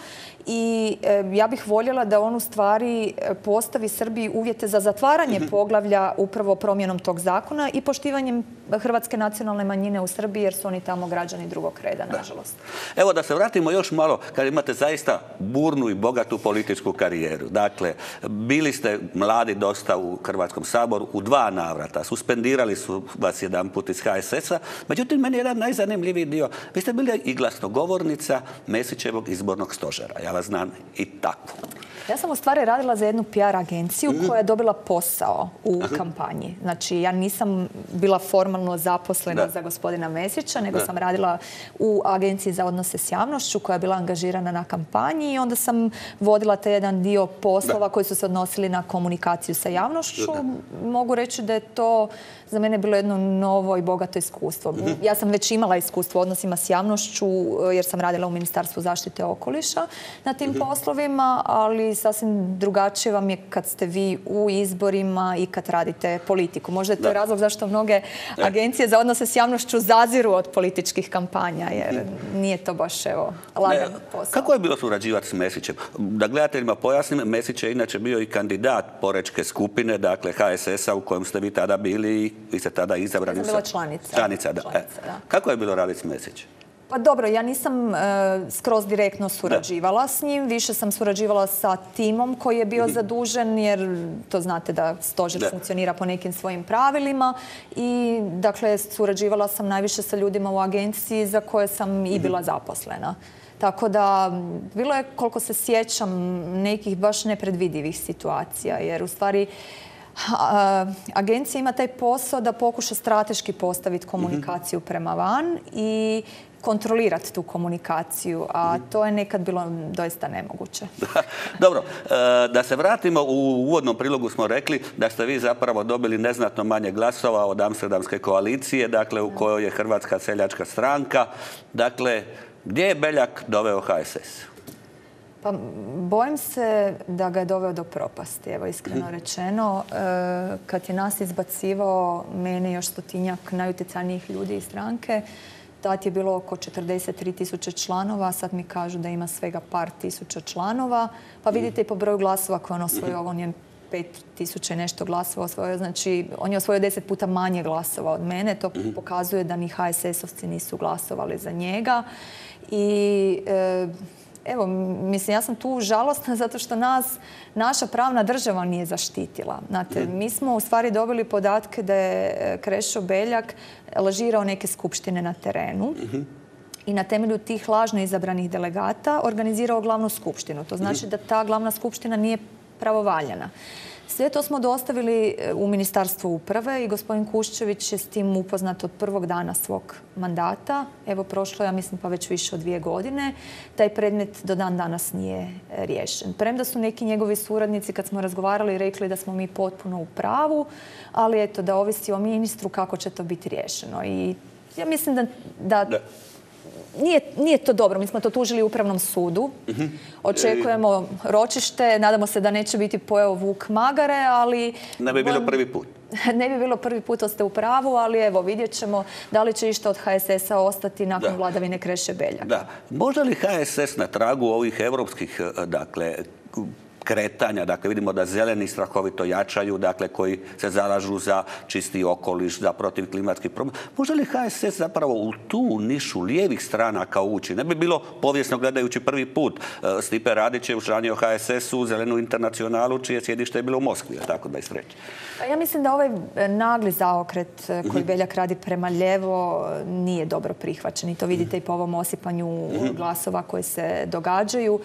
i ja bih voljela da on u stvari postavi Srbiji uvjete za zatvaranje poglavlja upravo promjenom tog zakona i poštivanjem hrvatske nacionalne manjine u Srbiji, jer su oni tamo građani drugog reda, nažalost. Evo, da se vratimo još malo, kad imate zaista burnu i bogatu političku karijeru. Dakle, bili ste mladi dosta u Hrvatskom saboru u 2 navrata. Suspendirali su vas jedanput iz HSS-a. Međutim, meni je jedan najzanimljiviji dio. Vi ste bili i glasnogovornica Mesićevog izbornog stožera. Ja vas znam i tako. Ja sam u stvari radila za jednu PR agenciju koja je dobila posao u kampanji. Znači, ja nisam bila formalno zaposlena za gospodina Mesića, nego sam radila u agenciji za odnose s javnošću koja je bila angažirana na kampanji i onda sam vodila taj jedan dio poslova koji su se odnosili na komunikaciju sa javnošću. Mogu reći da je to za mene bilo jedno novo i bogato iskustvo. Ja sam već imala iskustvo u odnosima s javnošću jer sam radila u Ministarstvu zaštite okoliša na tim poslovima, ali sasvim drugačije vam je kad ste vi u izborima i kad radite politiku. Možda je to razlog zašto mnoge agencije za odnose s javnošću zaziru od političkih kampanja, jer nije to baš, evo, lagan posao. Kako je bilo surađivati s Mesićem? Da gledateljima pojasnim, Mesić je inače bio i kandidat Porečke skupine, dakle HSS-a u kojem ste vi tada bili i vi ste tada izabrani. Ja sam bila članica. Članica, da. Kako je bilo raditi s Mesićem? Pa dobro, ja nisam skroz direktno surađivala s njim, više sam surađivala sa timom koji je bio zadužen, jer to znate da stožer funkcionira po nekim svojim pravilima i dakle surađivala sam najviše sa ljudima u agenciji za koje sam i bila zaposlena. Tako da bilo je, koliko se sjećam, nekih baš nepredvidivih situacija, jer u stvari agencija ima taj posao da pokuša strateški postaviti komunikaciju prema van i kontrolirati tu komunikaciju, a to je nekad bilo doista nemoguće. Dobro, da se vratimo, u uvodnom prilogu smo rekli da ste vi zapravo dobili neznatno manje glasova od Amsterdamske koalicije, dakle u kojoj je Hrvatska seljačka stranka. Dakle, gdje je Beljak doveo HSS? Pa bojim se da ga je doveo do propasti, evo iskreno rečeno. Kad je nas izbacivao, mene još 100-tinjak najutjecajnijih ljudi iz stranke, tad je bilo oko 43.000 članova, sad mi kažu da ima svega par tisuća članova. Pa vidite i po broju glasova koje on osvojio, on je 5.000 i nešto glasova osvojio, znači on je osvojio 10 puta manje glasova od mene. To pokazuje da ni HSS-ovci nisu glasovali za njega. I evo, mislim, ja sam tu žalosna zato što naša pravna država nije zaštitila. Znate, mi smo u stvari dobili podatke da je Krešo Beljak lažirao neke skupštine na terenu i na temelju tih lažno izabranih delegata organizirao glavnu skupštinu. To znači da ta glavna skupština nije pravovaljana. Sve to smo dostavili u Ministarstvo uprave i gospodin Kuščević je s tim upoznat od prvog dana svog mandata. Evo, prošlo je, ja mislim, pa već više od 2 godine. Taj predmet do dan danas nije riješen. Premda su neki njegovi suradnici, kad smo razgovarali, rekli da smo mi potpuno u pravu, ali eto, da ovisi o ministru kako će to biti riješeno. I ja mislim da nije to dobro. Mi smo to tužili u Upravnom sudu. Očekujemo ročište. Nadamo se da neće biti pojeo vuk magare, ali... Ne bi bilo prvi put. Ne bi bilo prvi put, to ste u pravu, ali evo, vidjet ćemo da li će išta od HSS-a ostati nakon vladavine Kreše Beljaka. Da. Može li HSS na tragu ovih evropskih, dakle, kretanja, dakle vidimo da zeleni strahovito jačaju, dakle koji se zalažu za čisti okoliš, za protiv klimatskih promjena. Može li HSS zapravo u tu nišu lijevih stranaka ući? Ne bi bilo povijesno gledajući prvi put. Stipe Radić je učlanio HSS-u, Zelenu internacionalu, čije sjedište je bilo u Moskvi, tako 23. Ja mislim da ovaj nagli zaokret koji Beljak radi prema lijevo nije dobro prihvaćen. I to vidite i po ovom osipanju glasova koji se događaju.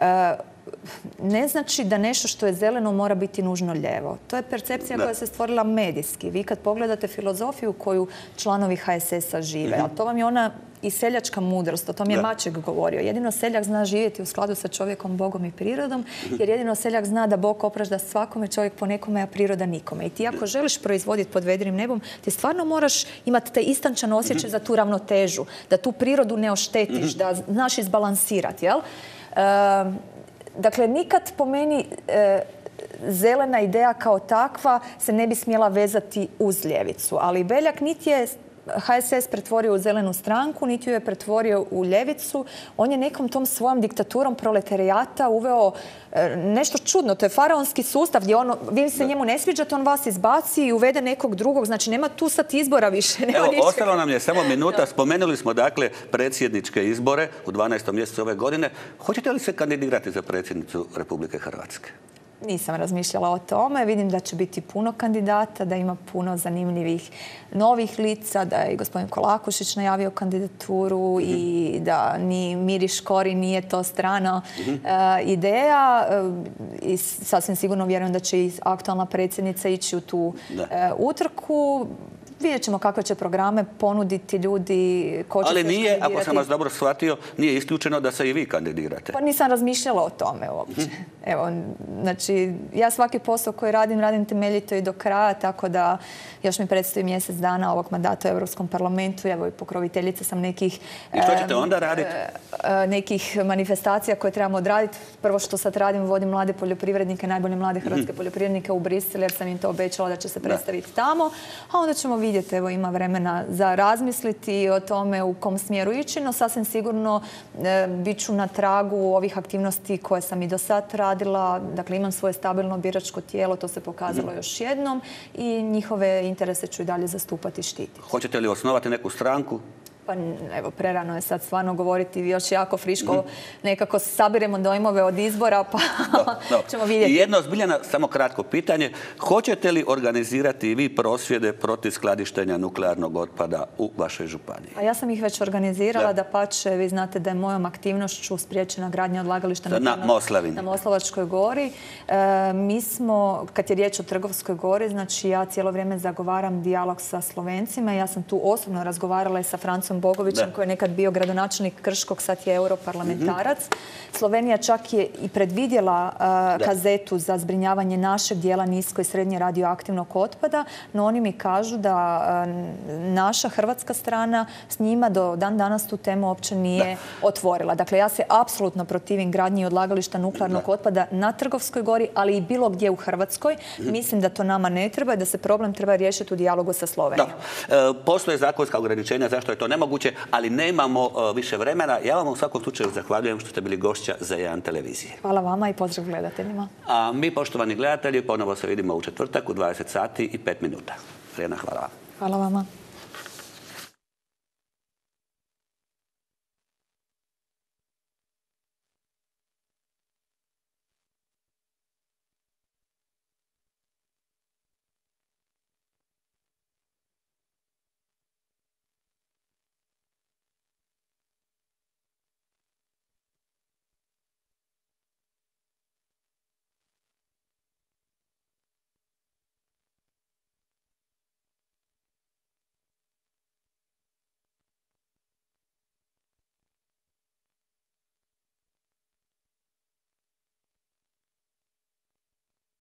Ne znači da nešto što je zeleno mora biti nužno lijevo. To je percepcija koja se stvorila medijski. Vi kad pogledate filozofiju koju članovi HSS-a žive, a to vam je ona i seljačka mudrost, o tom je Maček govorio. Jedino seljak zna živjeti u skladu sa čovjekom, Bogom i prirodom, jer jedino seljak zna da Bog oprašta svakome, čovjek po nekome, a priroda nikome. I ti ako želiš proizvoditi pod vedrim nebom, ti stvarno moraš imati taj istančan osjećaj za tu ravnotežu, da tu prirodu ne oštetiš, da znaš izbalansirati, jel? Dakle, nikad po meni zelena ideja kao takva se ne bi smjela vezati uz ljevicu. Ali Beljak niti je HSS pretvorio u zelenu stranku, niti ju je pretvorio u ljevicu. On je nekom tom svojom diktaturom proletarijata uveo nešto čudno. To je faraonski sustav gdje vi se njemu ne sviđate, on vas izbaci i uvede nekog drugog. Znači, nema tu sad izbora više. Evo, ostalo nam je samo minuta. Spomenuli smo, dakle, predsjedničke izbore u 12. mjesecu ove godine. Hoćete li se kandidirati za predsjednicu Republike Hrvatske? Nisam razmišljala o tome. Vidim da će biti puno kandidata, da ima puno zanimljivih novih lica, da je i gospodin Kolakušić najavio kandidaturu i da ni Miri Škori nije to strana ideja. I sasvim sigurno vjerujem da će i aktualna predsjednica ići u tu utrku. Vidjet ćemo kakve će programe ponuditi ljudi, ko će se kandidirati. Ali nije, ako sam vas dobro shvatio, nije isključeno da se i vi kandidirate. Pa nisam razmišljala o tome uopće. Evo, znači, ja svaki posao koji radim temeljito i do kraja, tako da još mi predstoji mjesec dana ovog mandata u Europskom parlamentu. Evo, i pokroviteljica sam nekih... I što ćete onda raditi? Nekih manifestacija koje trebamo odraditi. Prvo što sad radim, vodim mlade poljoprivrednike, najbolje mlade hrvatske poljoprivrednike u Brisel, jer sam im to obećala da će se predstaviti tamo. A onda ćemo vidjeti, evo, ima vremena za razmisliti o tome u kom smjeru ići, no sasvim sigurno bit ću na tragu ovih aktivnosti koje sam i do sad radila. Dakle, imam svoje stabilno biračko tijelo, to se pokazalo još jednom i njihove interese ću i dalje zastupati i štiti. Hoćete li osnovati neku stranku? Pa evo, prerano je sad stvarno govoriti, još jako friško, nekako sabiremo dojmove od izbora, pa ćemo vidjeti. I jedno zbiljeno, samo kratko pitanje. Hoćete li organizirati vi prosvjede protiv skladištenja nuklearnog otpada u vašoj županiji? A ja sam ih već organizirala, dapače, vi znate da je mojom aktivnošću spriječena gradnja odlagališta na Moslavačkoj gori. Mi smo, kad je riječ o Trgovskoj gori, znači ja cijelo vrijeme zagovaram dijalog sa Slovencima. Ja sam tu osobno razgovarala i sa Francom Bogovićem, koji je nekad bio gradonačelnik Krškog, sad je europarlamentarac. Slovenija čak je i predvidjela kazetu za zbrinjavanje našeg dijela nisko i srednje radioaktivnog otpada, no oni mi kažu da naša hrvatska strana s njima do dan danas tu temu uopće nije otvorila. Dakle, ja se apsolutno protivim gradnji i odlagališta nuklearnog otpada na Trgovskoj gori, ali i bilo gdje u Hrvatskoj. Mislim da to nama ne treba i da se problem treba riješiti u dijalogu sa Slovenijom. Postoje zakonska ograničenja zašto je to nemoguće, ali nemamo više vremena. Ja vam u svakom slučaju zahvaljujem što ste bili gošća za Jedan televizije. Hvala vama i pozdrav gledateljima. A mi, poštovani gledatelji, ponovo se vidimo u četvrtak u 20 sati i 5 minuta. Rijana, hvala vam. Hvala vama.